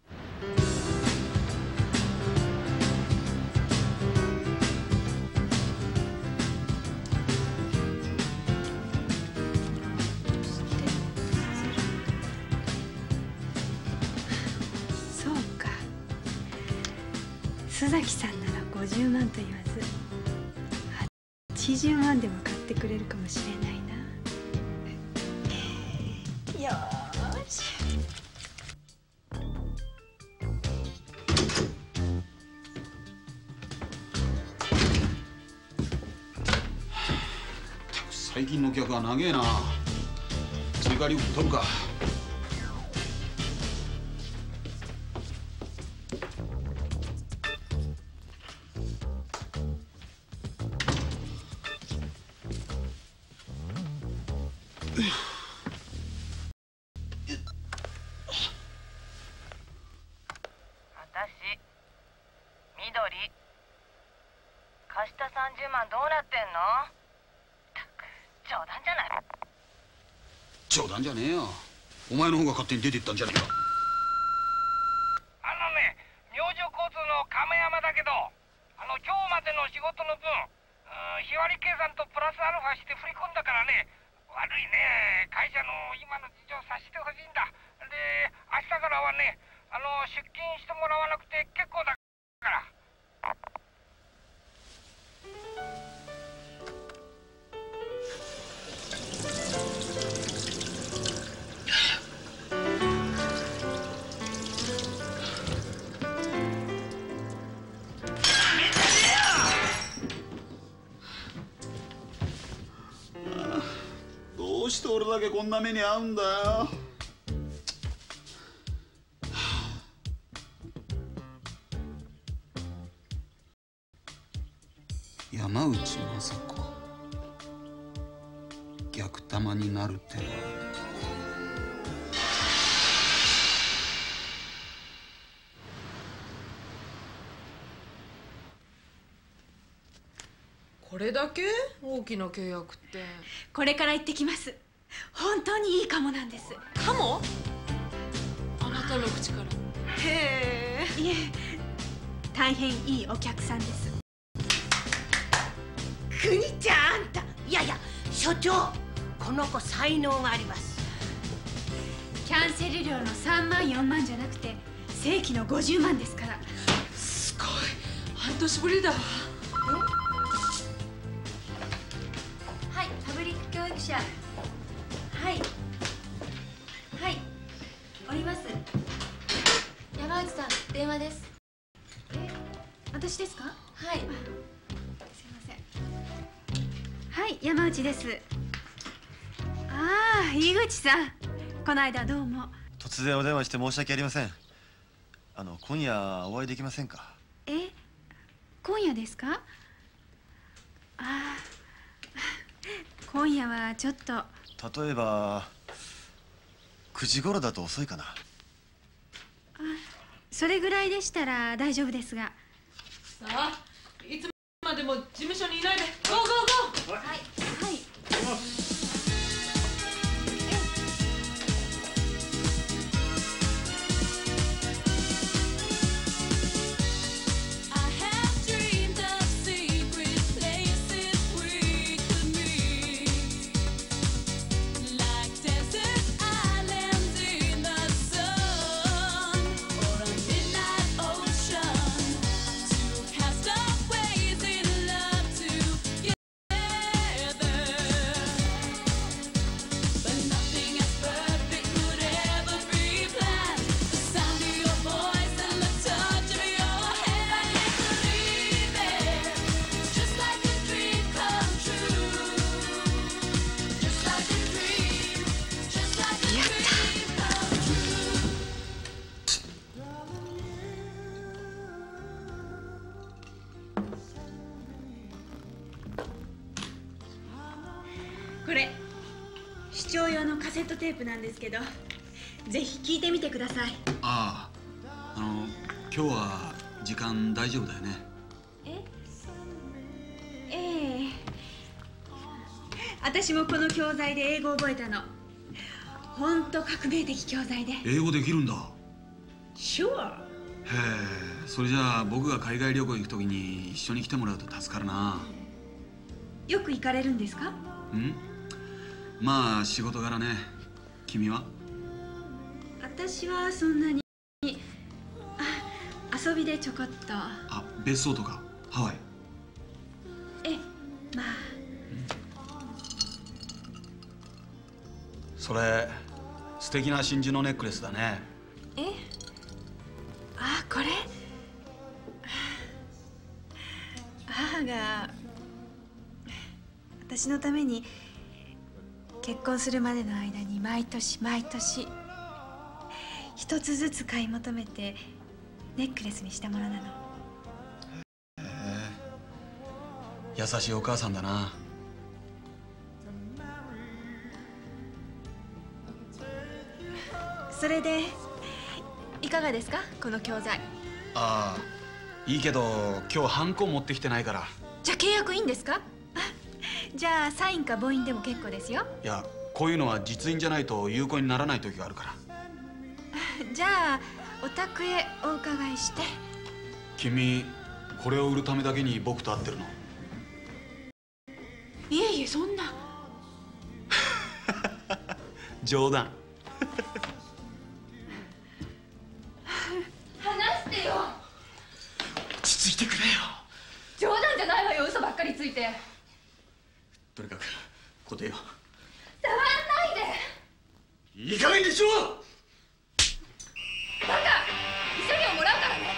須崎さんなら50万と言わず80万でも買ってくれるかもしれないな。よーし。 最近の客は長えな。追加料金取るか。 貸した30万どうなってんの？ったく冗談じゃない。 冗談じゃねえよ。お前の方が勝手に出て行ったんじゃねえか。 明星交通の亀山だけど、今日までの仕事の分日割り計算とプラスアルファして振り込んだからね。悪いね、会社の今の事情察してほしいんだ。で明日からはね出勤してもらわなくて結構だから。 どうして俺だけこんな目に遭うんだよ。山内雅子逆玉になるってのは。 これだけ大きな契約って。 これから行ってきます。本当にいいかもなんです。 かも？あなたの口から。 へえ。いえ、大変いいお客さんです。 国ちゃん、あんた、いやいや所長、この子才能があります。 キャンセル料の3万4万じゃなくて正規の50万ですから。 すごい、半年ぶりだわ。 はい、パブリック教育者。はいはいおります。山内さん、電話です。 私ですか？ はい。 すいません。はい、山内です。ああ、井口さん、この間どうも。 突然お電話して申し訳ありません。今夜お会いできませんか？ 今夜ですか？ああ、今夜はちょっと。 例えば 9時頃だと遅いかな。 それぐらいでしたら大丈夫ですが。 さあ、いつまでも事務所にいないで。ゴーゴーゴー。はい。はい。 これ視聴用のカセットテープなんですけど、ぜひ聞いてみてください。 ああ、今日は時間大丈夫だよね。 ええ。私もこの教材で英語を覚えたの。本当革命的教材で。 英語できるんだ。 Sure。 へえ、それじゃあ僕が海外旅行行くときに一緒に来てもらうと助かるな。 よく行かれるんですか？ まあ仕事柄ね。君は？ 私はそんなに。遊びでちょこっと。 別荘とかハワイ？ まあ。 それ素敵な真珠のネックレスだね。 これ母が私のために結婚するまでの間に毎年毎年一つずつ買い求めてネックレスにしたものなの。 優しいお母さんだな。 それでいかがですか、この教材？ いいけど今日ハンコ持ってきてないから。 じゃあ契約いいんですか？じゃあサインか母印でも結構ですよ。 いや、こういうのは実印じゃないと有効にならない時があるから。 じゃあお宅へお伺いして。 君これを売るためだけに僕と会ってるの？ いえいえ、そんな。 冗談。 話してよ。 落ち着いてくれよ。 冗談じゃないわよ、嘘ばっかりついて。 とにかく答えよ。 触らないで。 いい加減にしろ。 バカ、慰謝料もらうからね。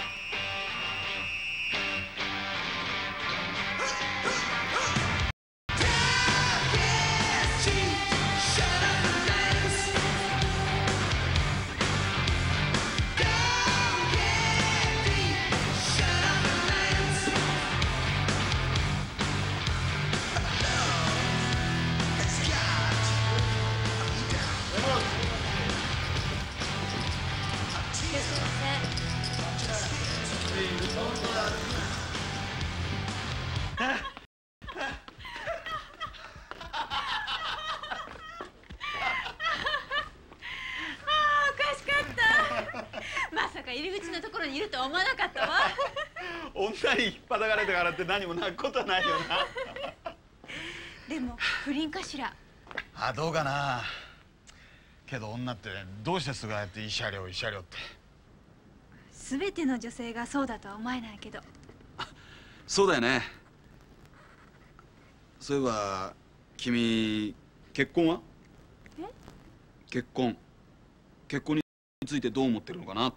入り口のところにいるとは思わなかったわ。 女に引っ張かれたからって何も泣くことはないよな。 でも不倫かしら？ どうかな。けど女ってどうしてすぐああやって慰謝料って。 全ての女性がそうだとは思えないけど。 そうだよね。そういえば君結婚は？結婚についてどう思ってるのかなって。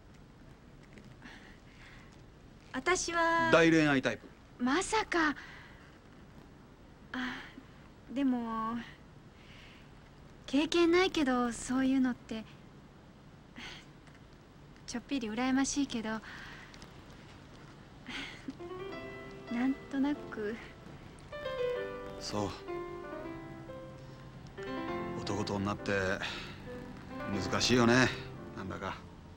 私は大恋愛タイプ？ まさか。でも経験ないけど、そういうのってちょっぴり羨ましいけど、なんとなく。 そう、男と女って難しいよね、なんだか。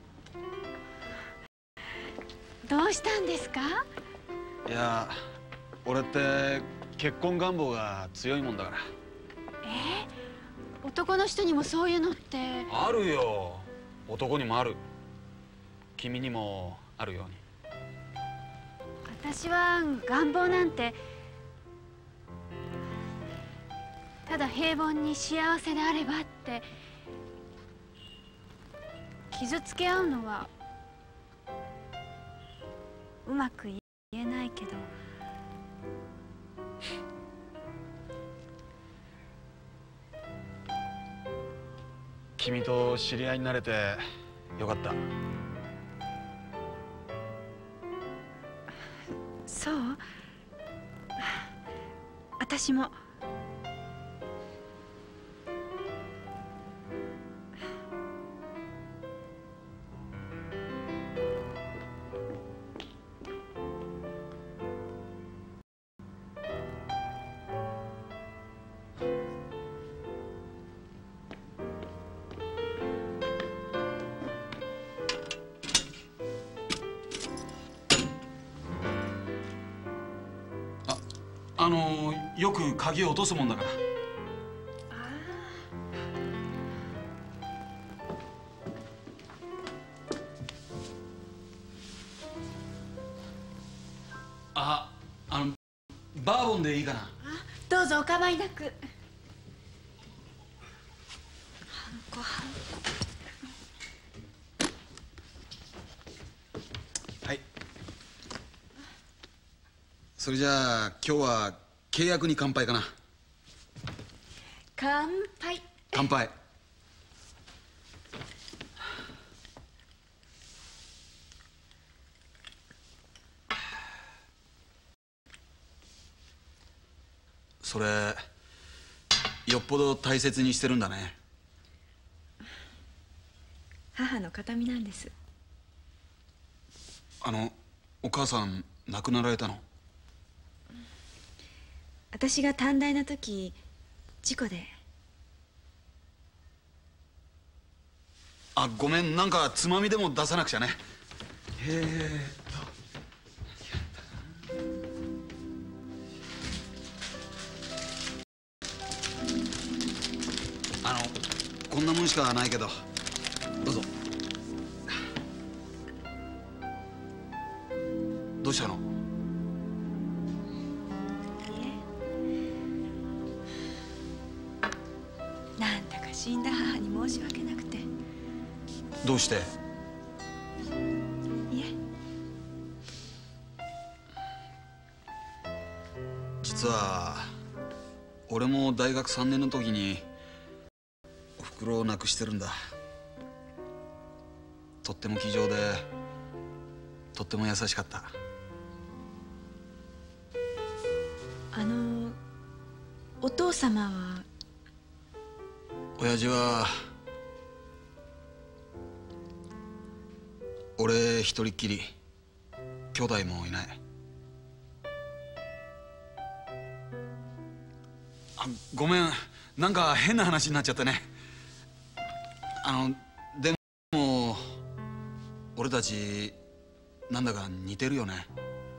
どうしたんですか？ いや、俺って結婚願望が強いもんだから。 男の人にもそういうのって。 あるよ、男にもある。君にもあるように。 私は願望なんてただ平凡に幸せであればって。傷つけ合うのはうまく言えないけど、 君と知り合いになれてよかった。 そう？私も。 よく鍵を落とすもんだから。バーボンでいいかな。 どうぞお構いなく。 はい。それじゃあ今日は契約に乾杯かな。 乾杯。 乾杯。それよっぽど大切にしてるんだね。 母の形見なんです。 お母さん亡くなられたの？ 私が短大の時事故で。 ごめん、なんかつまみでも出さなくちゃね。こんなもんしかないけどどうぞ。どうしたの？ なんだか死んだ母に申し訳なくて。 どうして？ いえ。 実は俺も大学3年の時におふくろを亡くしてるんだ。とっても気丈でとっても優しかった。 お父様は？ 親父は俺一人っきり、兄弟もいない。ごめん、なんか変な話になっちゃってね。でも俺たちなんだか似てるよね。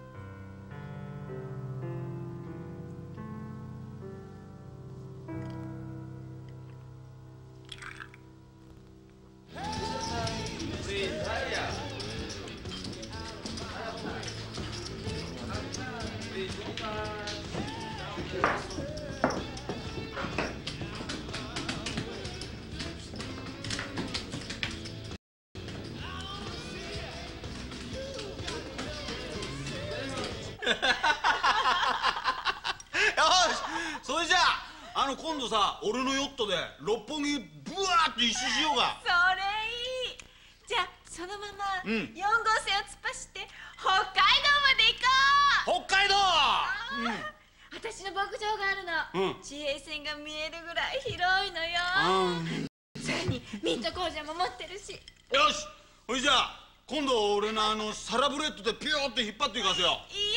それじゃあ今度さ、俺のヨットで六本木ブワーって一周しようが。 それいい。じゃあそのまま4号線を突っ走って北海道まで行こう。 北海道。 私の牧場があるの。地平線が見えるぐらい広いのよ。それにミント工場も持ってるし。 よし、それじゃあ今度俺のサラブレッドでピューって引っ張っていかせよう。 イ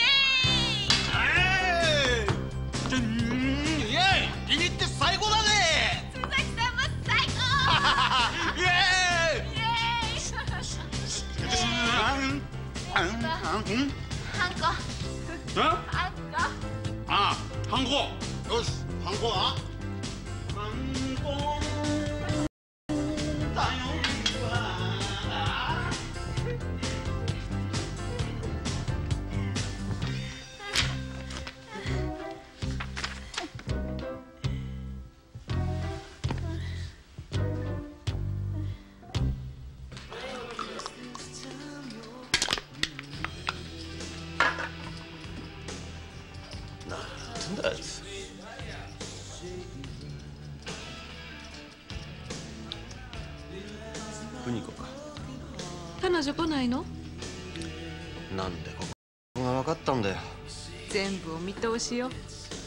エーイ。 イエーイ。君って最高だね。 鈴木さんも最高。 イエーイ。 ハンコ。 え？ ハンコ。 ああ、ハンコ。よし、ハンコは？ハンコ。 邦子か。 彼女来ないの？ なんでここが分かったんだよ。 全部お見通しよ。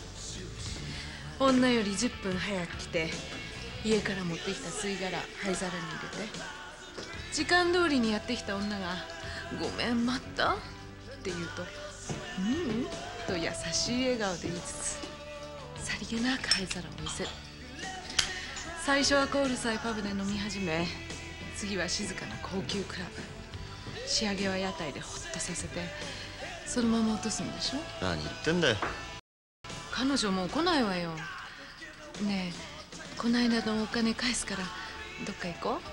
女より10分早く来て、家から持ってきた吸い殻灰皿に入れて、時間通りにやってきた女が「ごめん待った」って言うと「うん」と優しい笑顔で言いつつさりげなく灰皿を見せる。最初はコールサイパブで飲み始め、次は静かな高級クラブ、仕上げは屋台でホッとさせてそのまま落とすんでしょ。 何言ってんだよ。 彼女もう来ないわよ。ねえ、この間のお金返すからどっか行こう。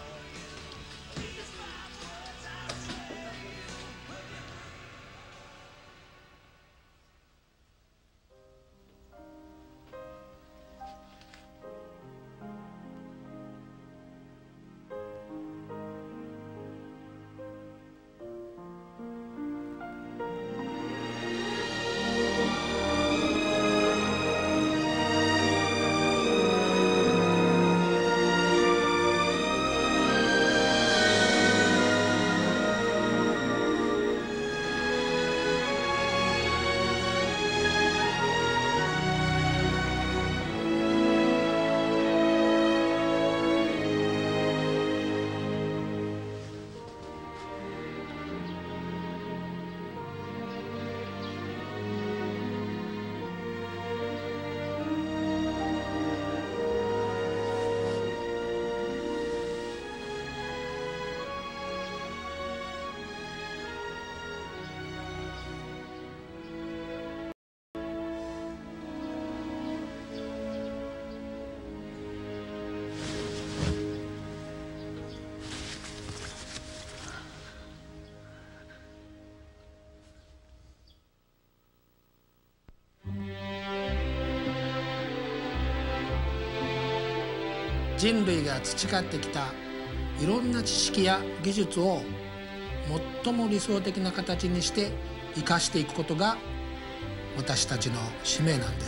人類が培ってきたいろんな知識や技術を最も理想的な形にして生かしていくことが私たちの使命なんです。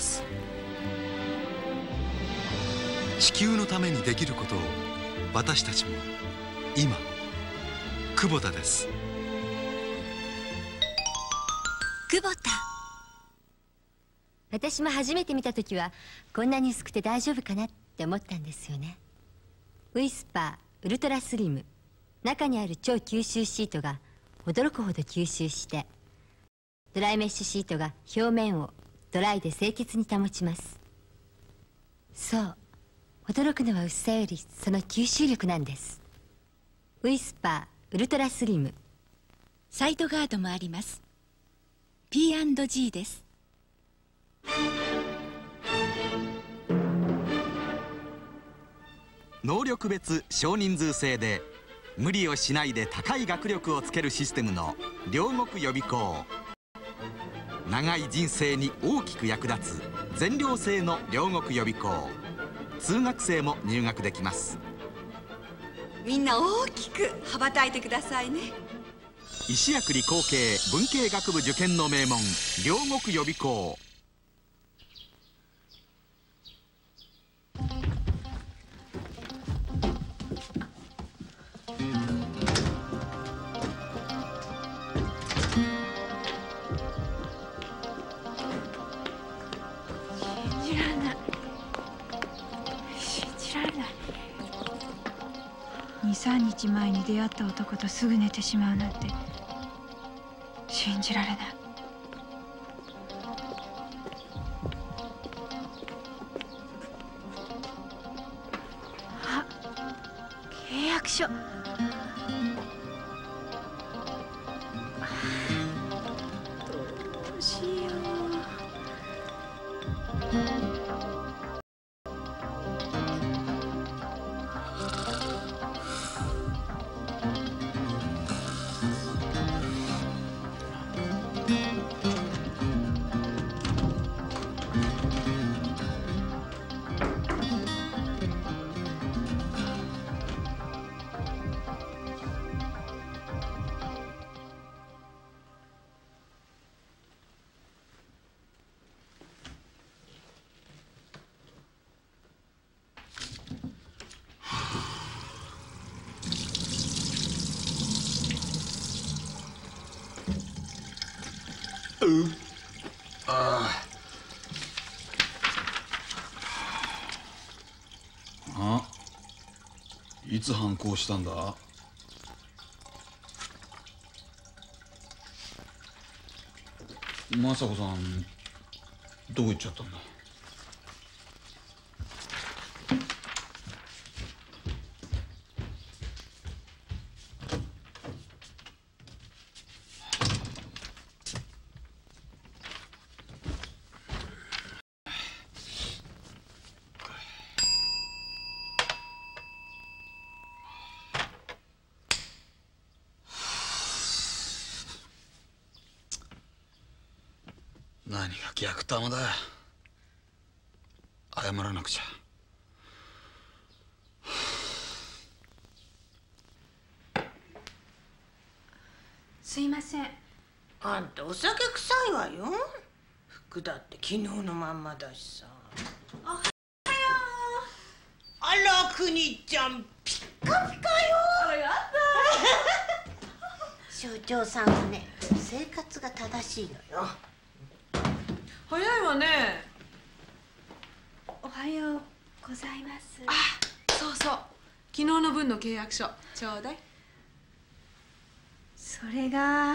地球のためにできることを私たちも今。久保田です。 久保田。私も初めて見た時はこんなに薄くて大丈夫かなって思ったんですよね。ウィスパーウルトラスリム、中にある超吸収シートが驚くほど吸収して、ドライメッシュシートが表面をドライで清潔に保ちます。そう、驚くのは薄さよりその吸収力なんです。ウィスパーウルトラスリム、 サイドガードもあります。 P&G です。 能力別少人数制で無理をしないで高い学力をつけるシステムの両国予備校。長い人生に大きく役立つ全寮制の両国予備校。通学生も入学できます。 みんな大きく羽ばたいてくださいね。 石薬理工系文系学部受験の名門両国予備校。 2、3日前に出会った男とすぐ寝てしまうなんて信じられない。あ、契約書。 いつ反抗したんだ？雅子さんどこ行っちゃったんだ？何が逆玉だ。謝らなくちゃ。 すいません。 あんたお酒臭いわよ。服だって昨日のまんまだしさ。おはよう。あらくにちゃんピッカピカよ。 あらやった所長さんはね生活が正しいのよ。 早いわね。 おはようございます。 あ、そうそう。昨日の分の契約書ちょうだい。 それが。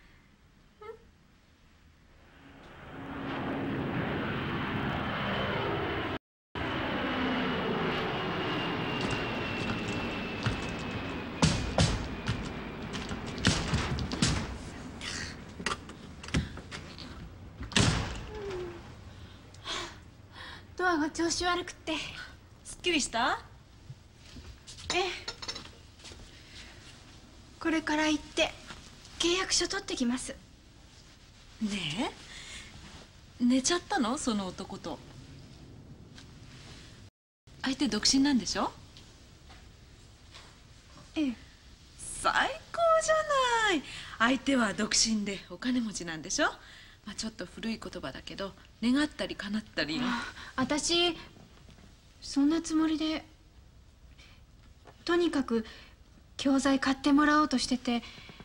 ドアが調子悪くて。 すっきりした？ ええ。これから行って契約書取ってきます。 ねえ、寝ちゃったのその男と。相手独身なんでしょ？ ええ。 最高じゃない。相手は独身でお金持ちなんでしょ？まあ、ちょっと古い言葉だけど願ったり叶ったりよ。 私そんなつもりで、とにかく教材買ってもらおうとしてて、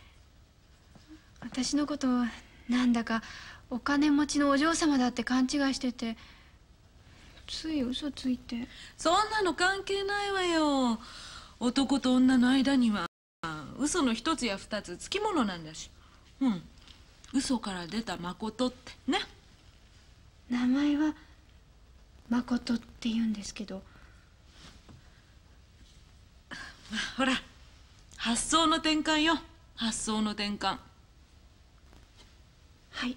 私のことなんだかお金持ちのお嬢様だって勘違いしてて、つい嘘ついて。 そんなの関係ないわよ。男と女の間には嘘の一つや二つつきものなんだし。うん、嘘から出た誠ってね。 名前は誠って言うんですけど、 まあ、ほら発想の転換よ。発想の転換。 はい。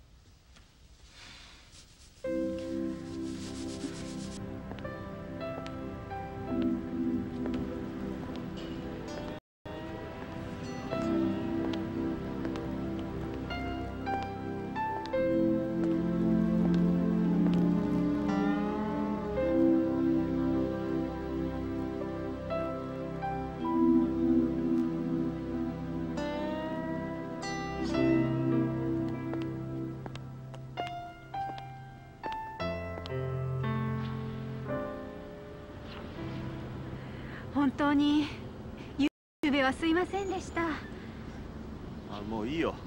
本当にゆうべはすいませんでした。 もういいよ。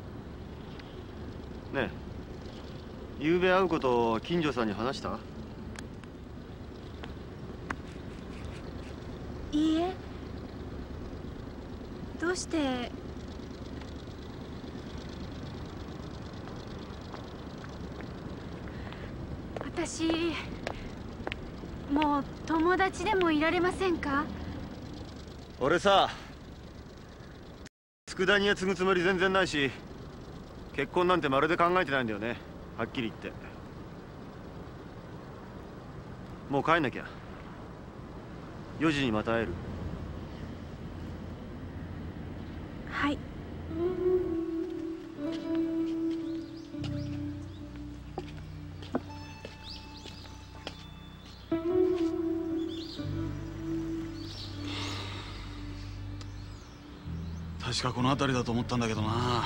ねえ、ゆうべ会うことを金城さんに話した？ いいえ。どうして？私もう友達でもいられませんか？ 俺さ、佃煮屋継ぐつもり全然ないし、結婚なんてまるで考えてないんだよね、はっきり言って。もう帰んなきゃ。4時にまた会える？ はい。 確かこの辺りだと思ったんだけどな。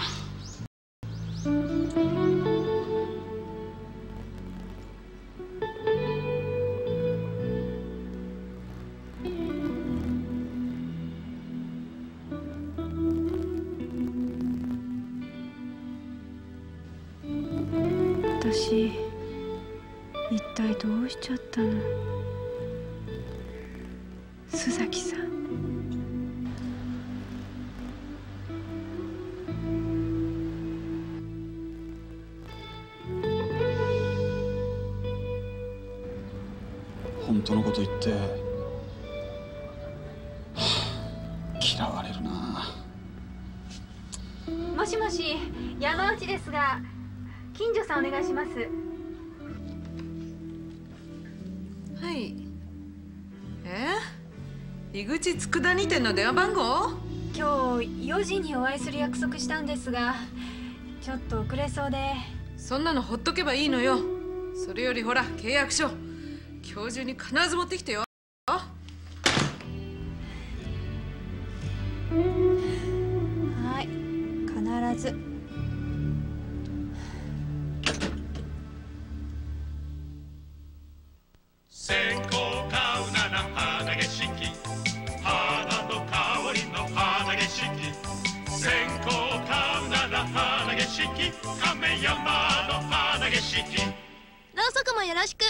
しちゃったの？須崎さん。 本当のこと言って、嫌われるな。 もしもし、山内ですが、近所さんお願いします。 はい。井口佃煮店の電話番号？ 今日4時にお会いする約束したんですが、ちょっと遅れそうで。 そんなのほっとけばいいのよ。それよりほら、契約書今日中に必ず持ってきてよ。 はい、必ず。 線香買うなら花毛式、花の香りの花毛式。線香買うなら花毛式、亀山の花毛式。 ろうそくもよろしく。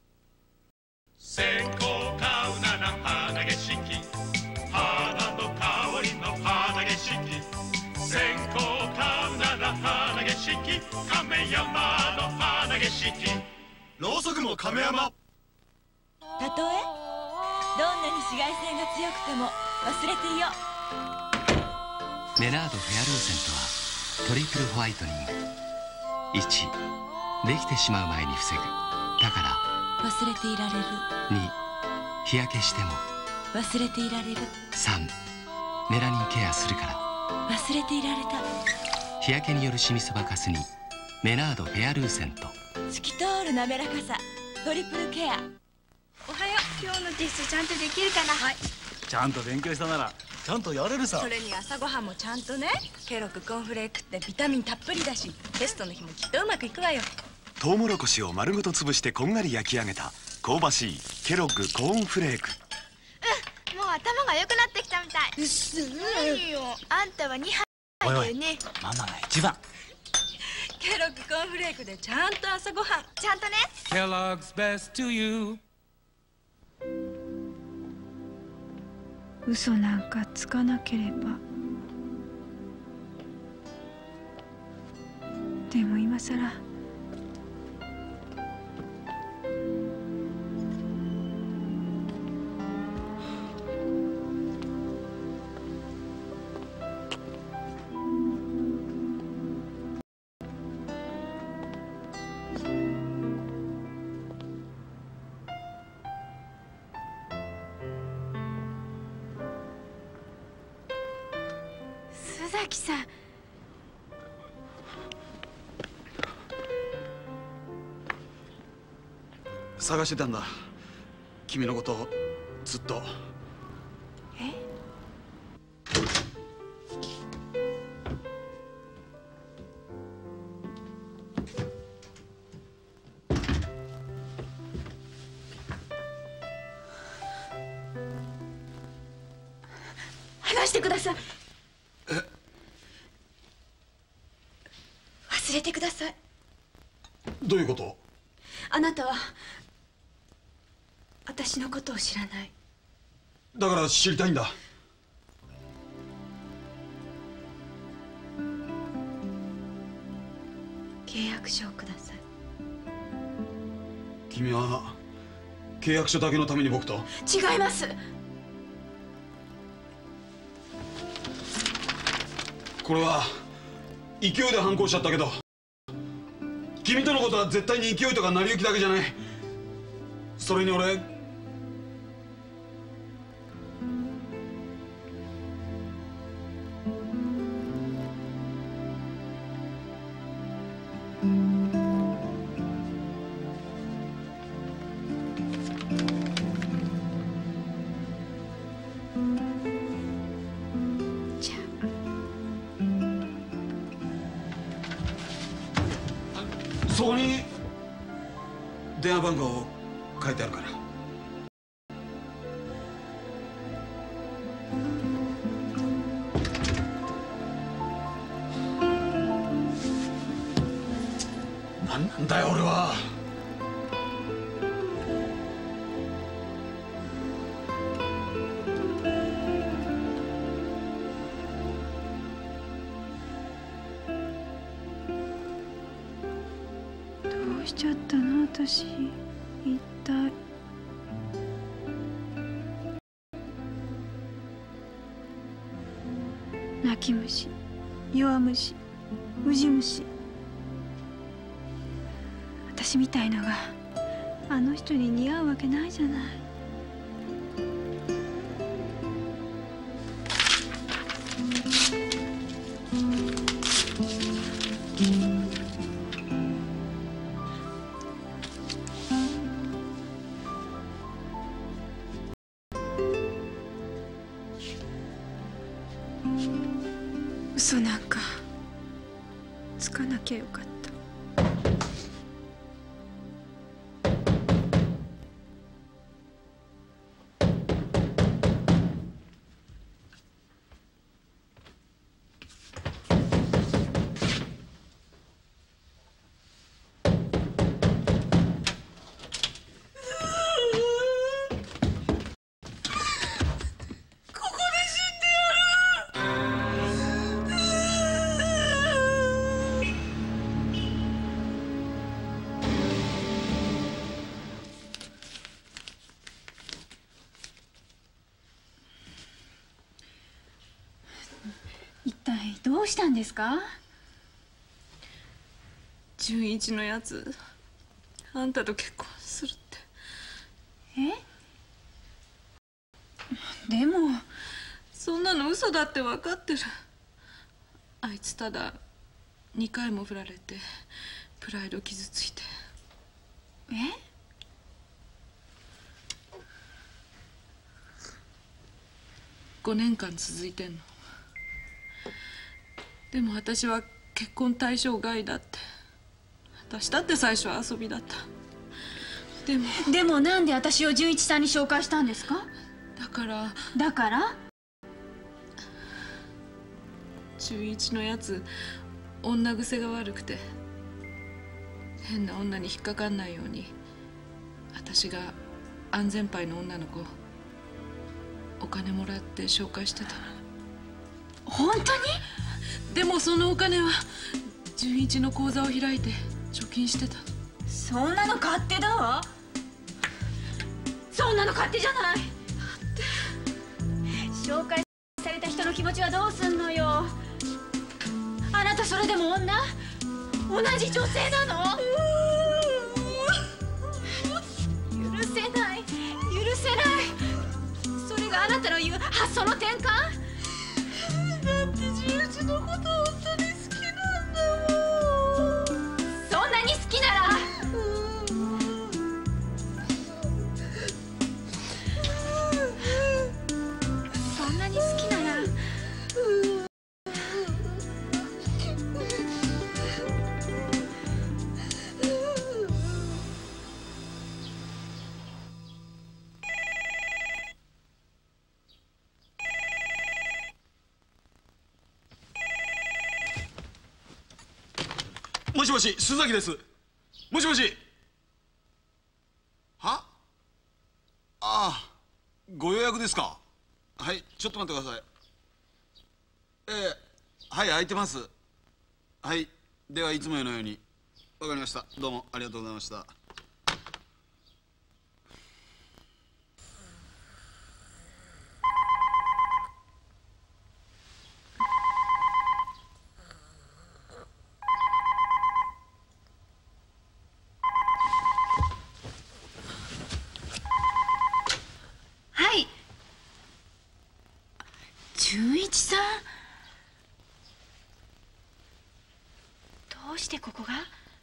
線香買うなら花毛式、花の香りの花毛式。線香買うなら花毛式、亀山の花毛式。ろうそくも亀山。 たとえどんなに紫外線が強くても忘れていよう。 メナードフェアルーセントはトリプルホワイトニング。1、できてしまう前に防ぐ。だから忘れていられる。 2、日焼けしても忘れていられる。 3、メラニンケアするから忘れていられた。 日焼けによるシミそばかすにメナードフェアルーセント。 透き通る滑らかさ、トリプルケア。 おはよう。今日のテストちゃんとできるかな？はい。 ちゃんと勉強したならちゃんとやれるさ。 それに朝ごはんもちゃんとね。ケロッグコーンフレークってビタミンたっぷりだし、テストの日もきっとうまくいくわよ。 トウモロコシを丸ごと潰してこんがり焼き上げた香ばしいケロッグコーンフレーク。 もう頭が良くなってきたみたい。うっすー。何よ。あんたは2杯だよね。 ママが一番。 ケロッグコーンフレークでちゃんと朝ごはんちゃんとね。 Kellogg's best to you。 嘘なんかつかなければ。でも今さら須崎さん。 探してたんだ、君のことをずっと。 話してください。忘れてください。 どういうこと？ あなたは私のことを知らない。 だから知りたいんだ。 契約書をください。 君は契約書だけのために僕と？ 違います。 これは勢いで反抗しちゃったけど、君とのことは絶対に勢いとか成り行きだけじゃない。それに俺、そこに電話番号書いてあるから。何なんだよ俺は。 ちゃったの私一体。泣き虫、弱虫、ウジ虫。私みたいのがあの人に似合うわけないじゃない。嘘なんかつかなきゃよかった。どうしたんですか？ 純一のやつあんたと結婚するって。 でもそんなの嘘だって分かってる。あいつただ2回も振られてプライド傷ついて。5年間続いてんの。でも私は結婚対象外だって。私だって最初は遊びだった。でもなんで私を純一さんに紹介したんですか？ だから純一のやつ女癖が悪くて変な女に引っかかんないように私が安全牌の女の子お金もらって紹介してたの。 本当に？ でもそのお金は純一の口座を開いて貯金してた。 そんなの勝手だわ。そんなの勝手じゃない。紹介された人の気持ちはどうすんのよ。あなたそれでも女？同じ女性なの？許せない許せない。それがあなたの言う発想の転換？だって純一のこと本当に好きなんだもん。そんなに好きならそんなに好きならもしもし、須崎です。もしもし。は？ああ、ご予約ですか。はい、ちょっと待ってください。はい、空いてます。はい、ではいつものように。わかりました。どうもありがとうございました。 純一さん、どうしてここが？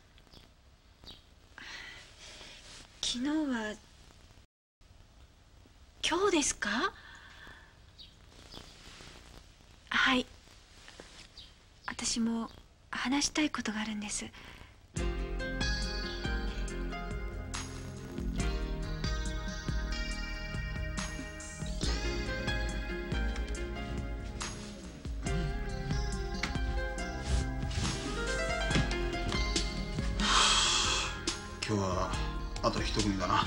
昨日は今日ですか？はい、私も話したいことがあるんです。 今日はあと一組だな。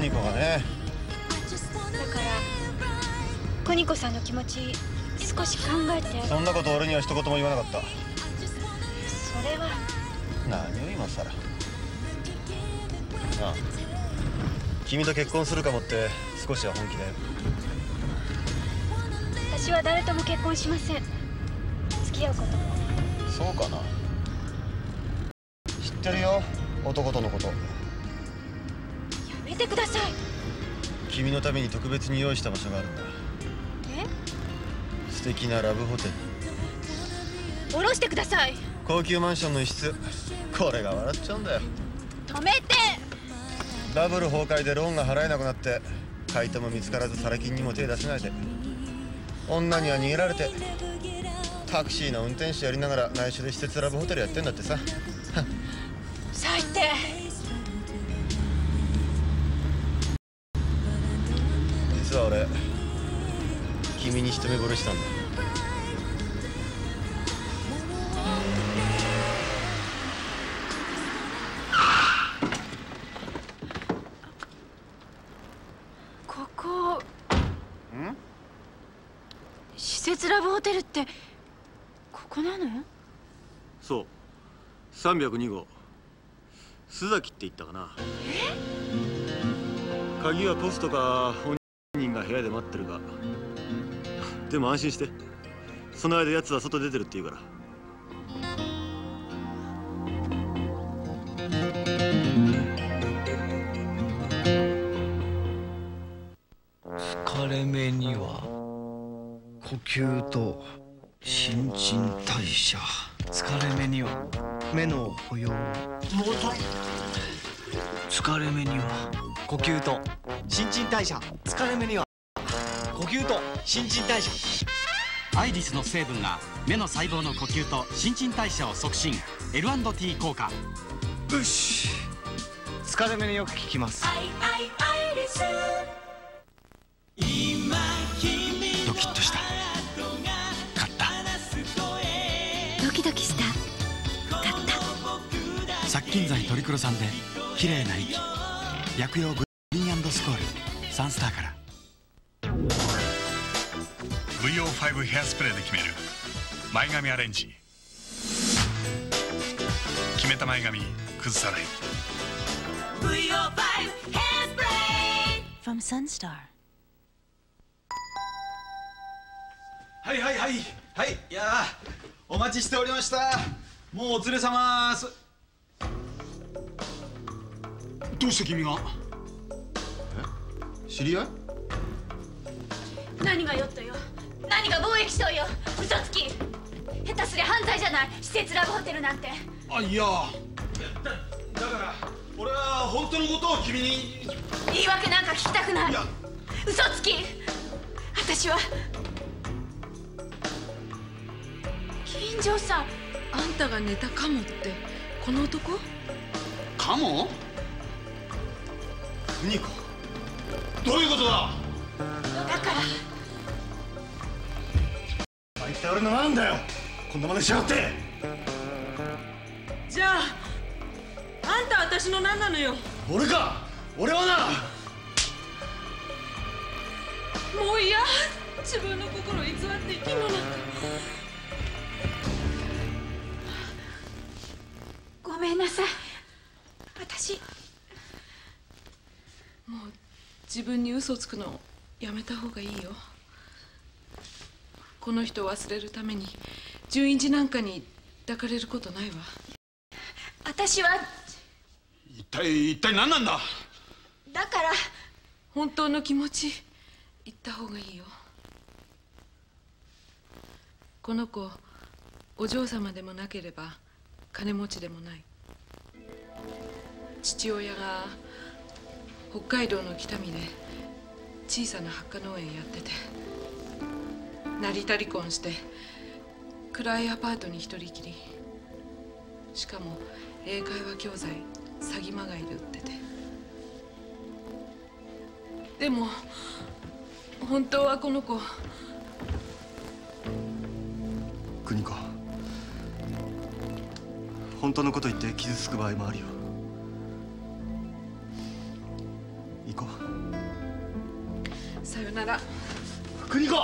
邦子がね。 だから邦子さんの気持ち少し考えて。 そんなこと俺には一言も言わなかった。 それは何を今さら。ああ、君と結婚するかもって少しは本気だよ。 私は誰とも結婚しません。付き合うことも。 そうかな。知ってるよ、男とのこと。 やめてください。 君のために特別に用意した場所があるんだ。素敵なラブホテル。 下ろしてください。 高級マンションの一室。これが笑っちゃうんだよ。 止めて。 バブル崩壊でローンが払えなくなって買い手も見つからずサラ金にも手出せないで女には逃げられてタクシーの運転手やりながら内緒で施設ラブホテルやってんだってさ。 最低。 実は俺君に一目惚れしたんだ。 ここ施設ラブホテルってここなの？ そう、302号須崎って言ったかな。鍵はポストか本人が部屋で待ってるか。でも安心して、その間奴は外出てるって言うから。 疲れ目には呼吸と新陳代謝、疲れ目には目の保養、疲れ目には呼吸と新陳代謝、疲れ目には呼吸と新陳代謝。 アイリスの成分が目の細胞の呼吸と新陳代謝を促進。 L&T 効果。 よし、疲れ目によく効きます。 ドキッとした。勝った。 ドキドキした。勝った。 殺菌剤トリクロ酸で綺麗な息。薬用グリーン&スコールサンスターから。 VO5 ヘアスプレーで決める前髪アレンジ。決めた前髪崩さない。 VO5 ヘアスプレー from Sunstar。 はいはいはいはい。いやお待ちしておりました。もうお連れ様す。どうして君が？ 知り合い？ 何がよっとよ。何が貿易商よ。嘘つき。下手すりゃ犯罪じゃない。施設ラブホテルなんて。 あ、いやだから俺は本当のことを君に。 言い訳なんか聞きたくない。嘘つき。私は金城さん。 あんたが寝たカモってこの男？ カモ？邦子、どういうことだ？ だから一体俺のなんだよ、こんな真似しやがって。 じゃああんた私の何なのよ。 俺か？俺はな。 もう嫌。自分の心を偽って生きるのなんか。 ごめんなさい。私もう自分に嘘つくのやめた方がいいよ。この人を忘れるために純一なんかに抱かれることないわ。 私は一体何なんだ？ だから本当の気持ち言った方がいいよ。この子お嬢様でもなければ金持ちでもない。父親が北海道の北見で小さな発火農園やってて、成田離婚して暗いアパートに一人きり。しかも英会話教材詐欺まがいで売ってて。でも本当はこの子。 邦子、本当のこと言って傷つく場合もあるよ。行こう。 から邦子。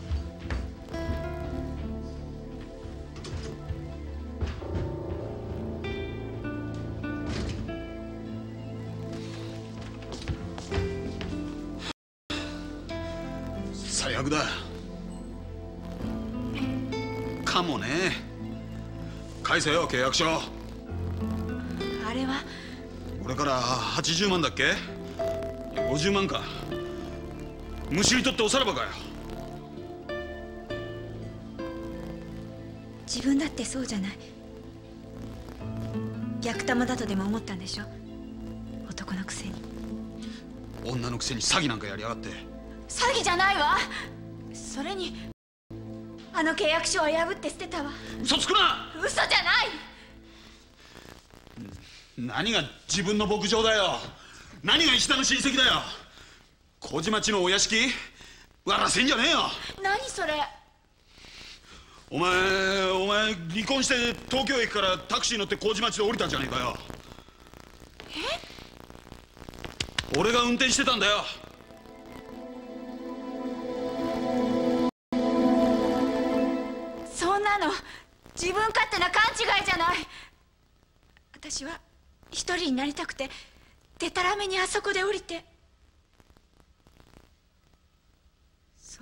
最悪だ。かもね。返せよ契約書。 あれは俺から80万だっけ？50万か。むしり取っておさらばかよ。 自分だってそうじゃない。逆玉だとでも思ったんでしょ、男のくせに。 女のくせに詐欺なんかやりやがって。 詐欺じゃないわ。それにあの契約書は破って捨てたわ。 嘘つくな。 嘘じゃない。 何が自分の牧場だよ。何が石田の親戚だよ。麹町のお屋敷笑わせんじゃねえよ。 何それ。 お前離婚して東京駅からタクシー乗って麹町で降りたんじゃねえかよ。俺が運転してたんだよ。 そんなの自分勝手な勘違いじゃない。私は一人になりたくてでたらめにあそこで降りて、そ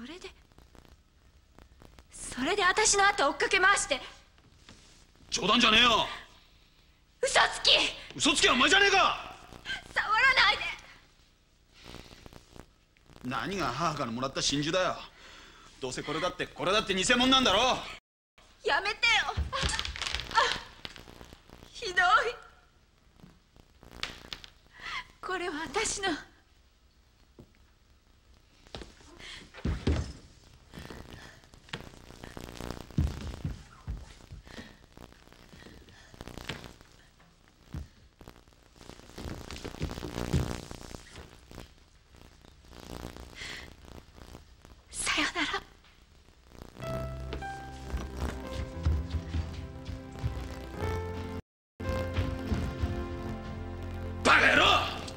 れで私の後追っかけ回して。 冗談じゃねえよ。 嘘つき。 嘘つきはお前じゃねえか。 触らないで。 何が母からもらった真珠だよ。どうせこれだって偽物なんだろ。 やめてよ。ひどい。これは私の。さよなら。 バカ野郎。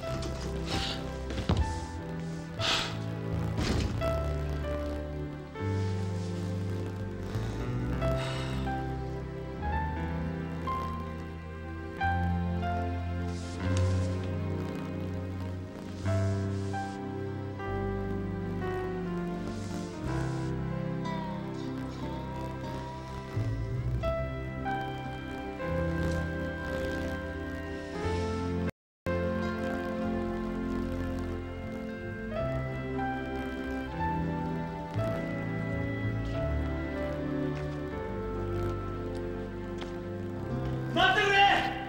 待ってくれ。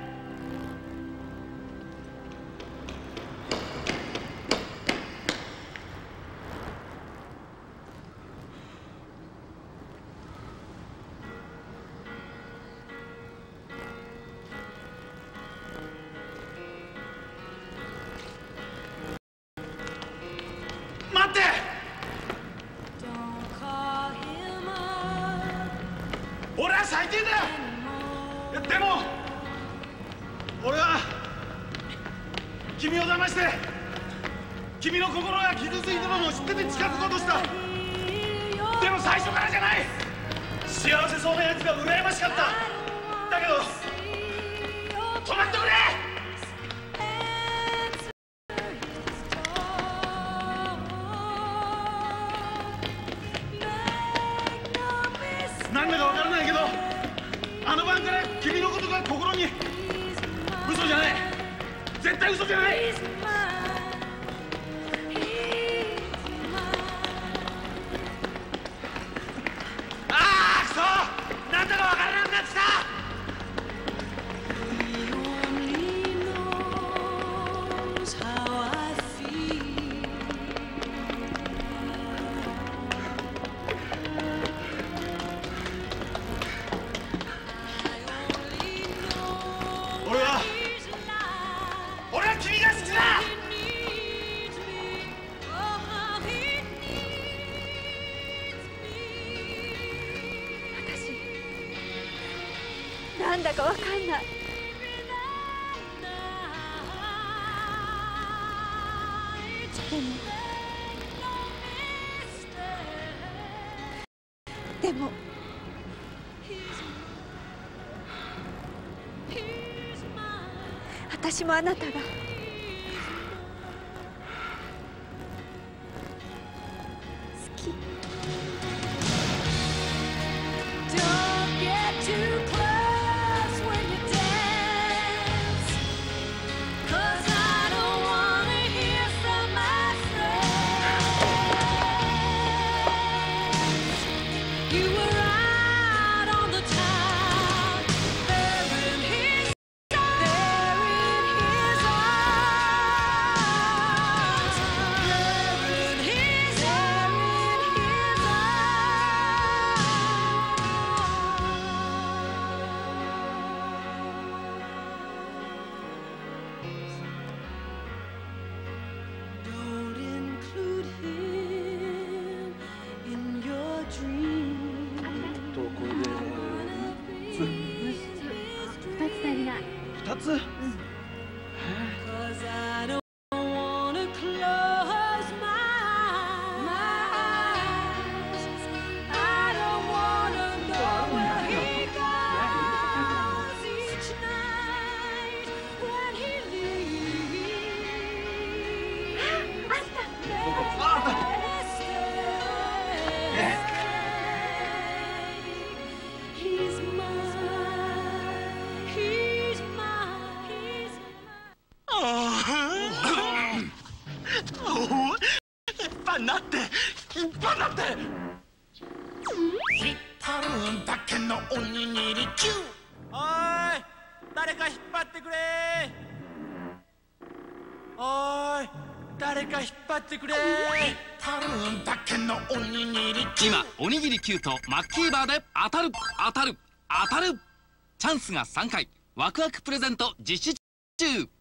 待って。俺は最低だよ。でも俺は君を騙して君の心が傷ついたのも知ってて近づこうとした。でも最初からじゃない。幸せそうなやつが羨ましかった。だけど止まってくれ。なんだかわからないけどあの晩から君のことが心に。嘘じゃない。絶対嘘じゃない。ああ、くそ。なんだかわからなくなってきた。俺は君が好きだ。 私なんだかわかんない。でも私もあなたが好き。 2つ。 今おにぎりQとマッキーバーで当たる当たる当たるチャンスが3回ワクワクプレゼント実施中。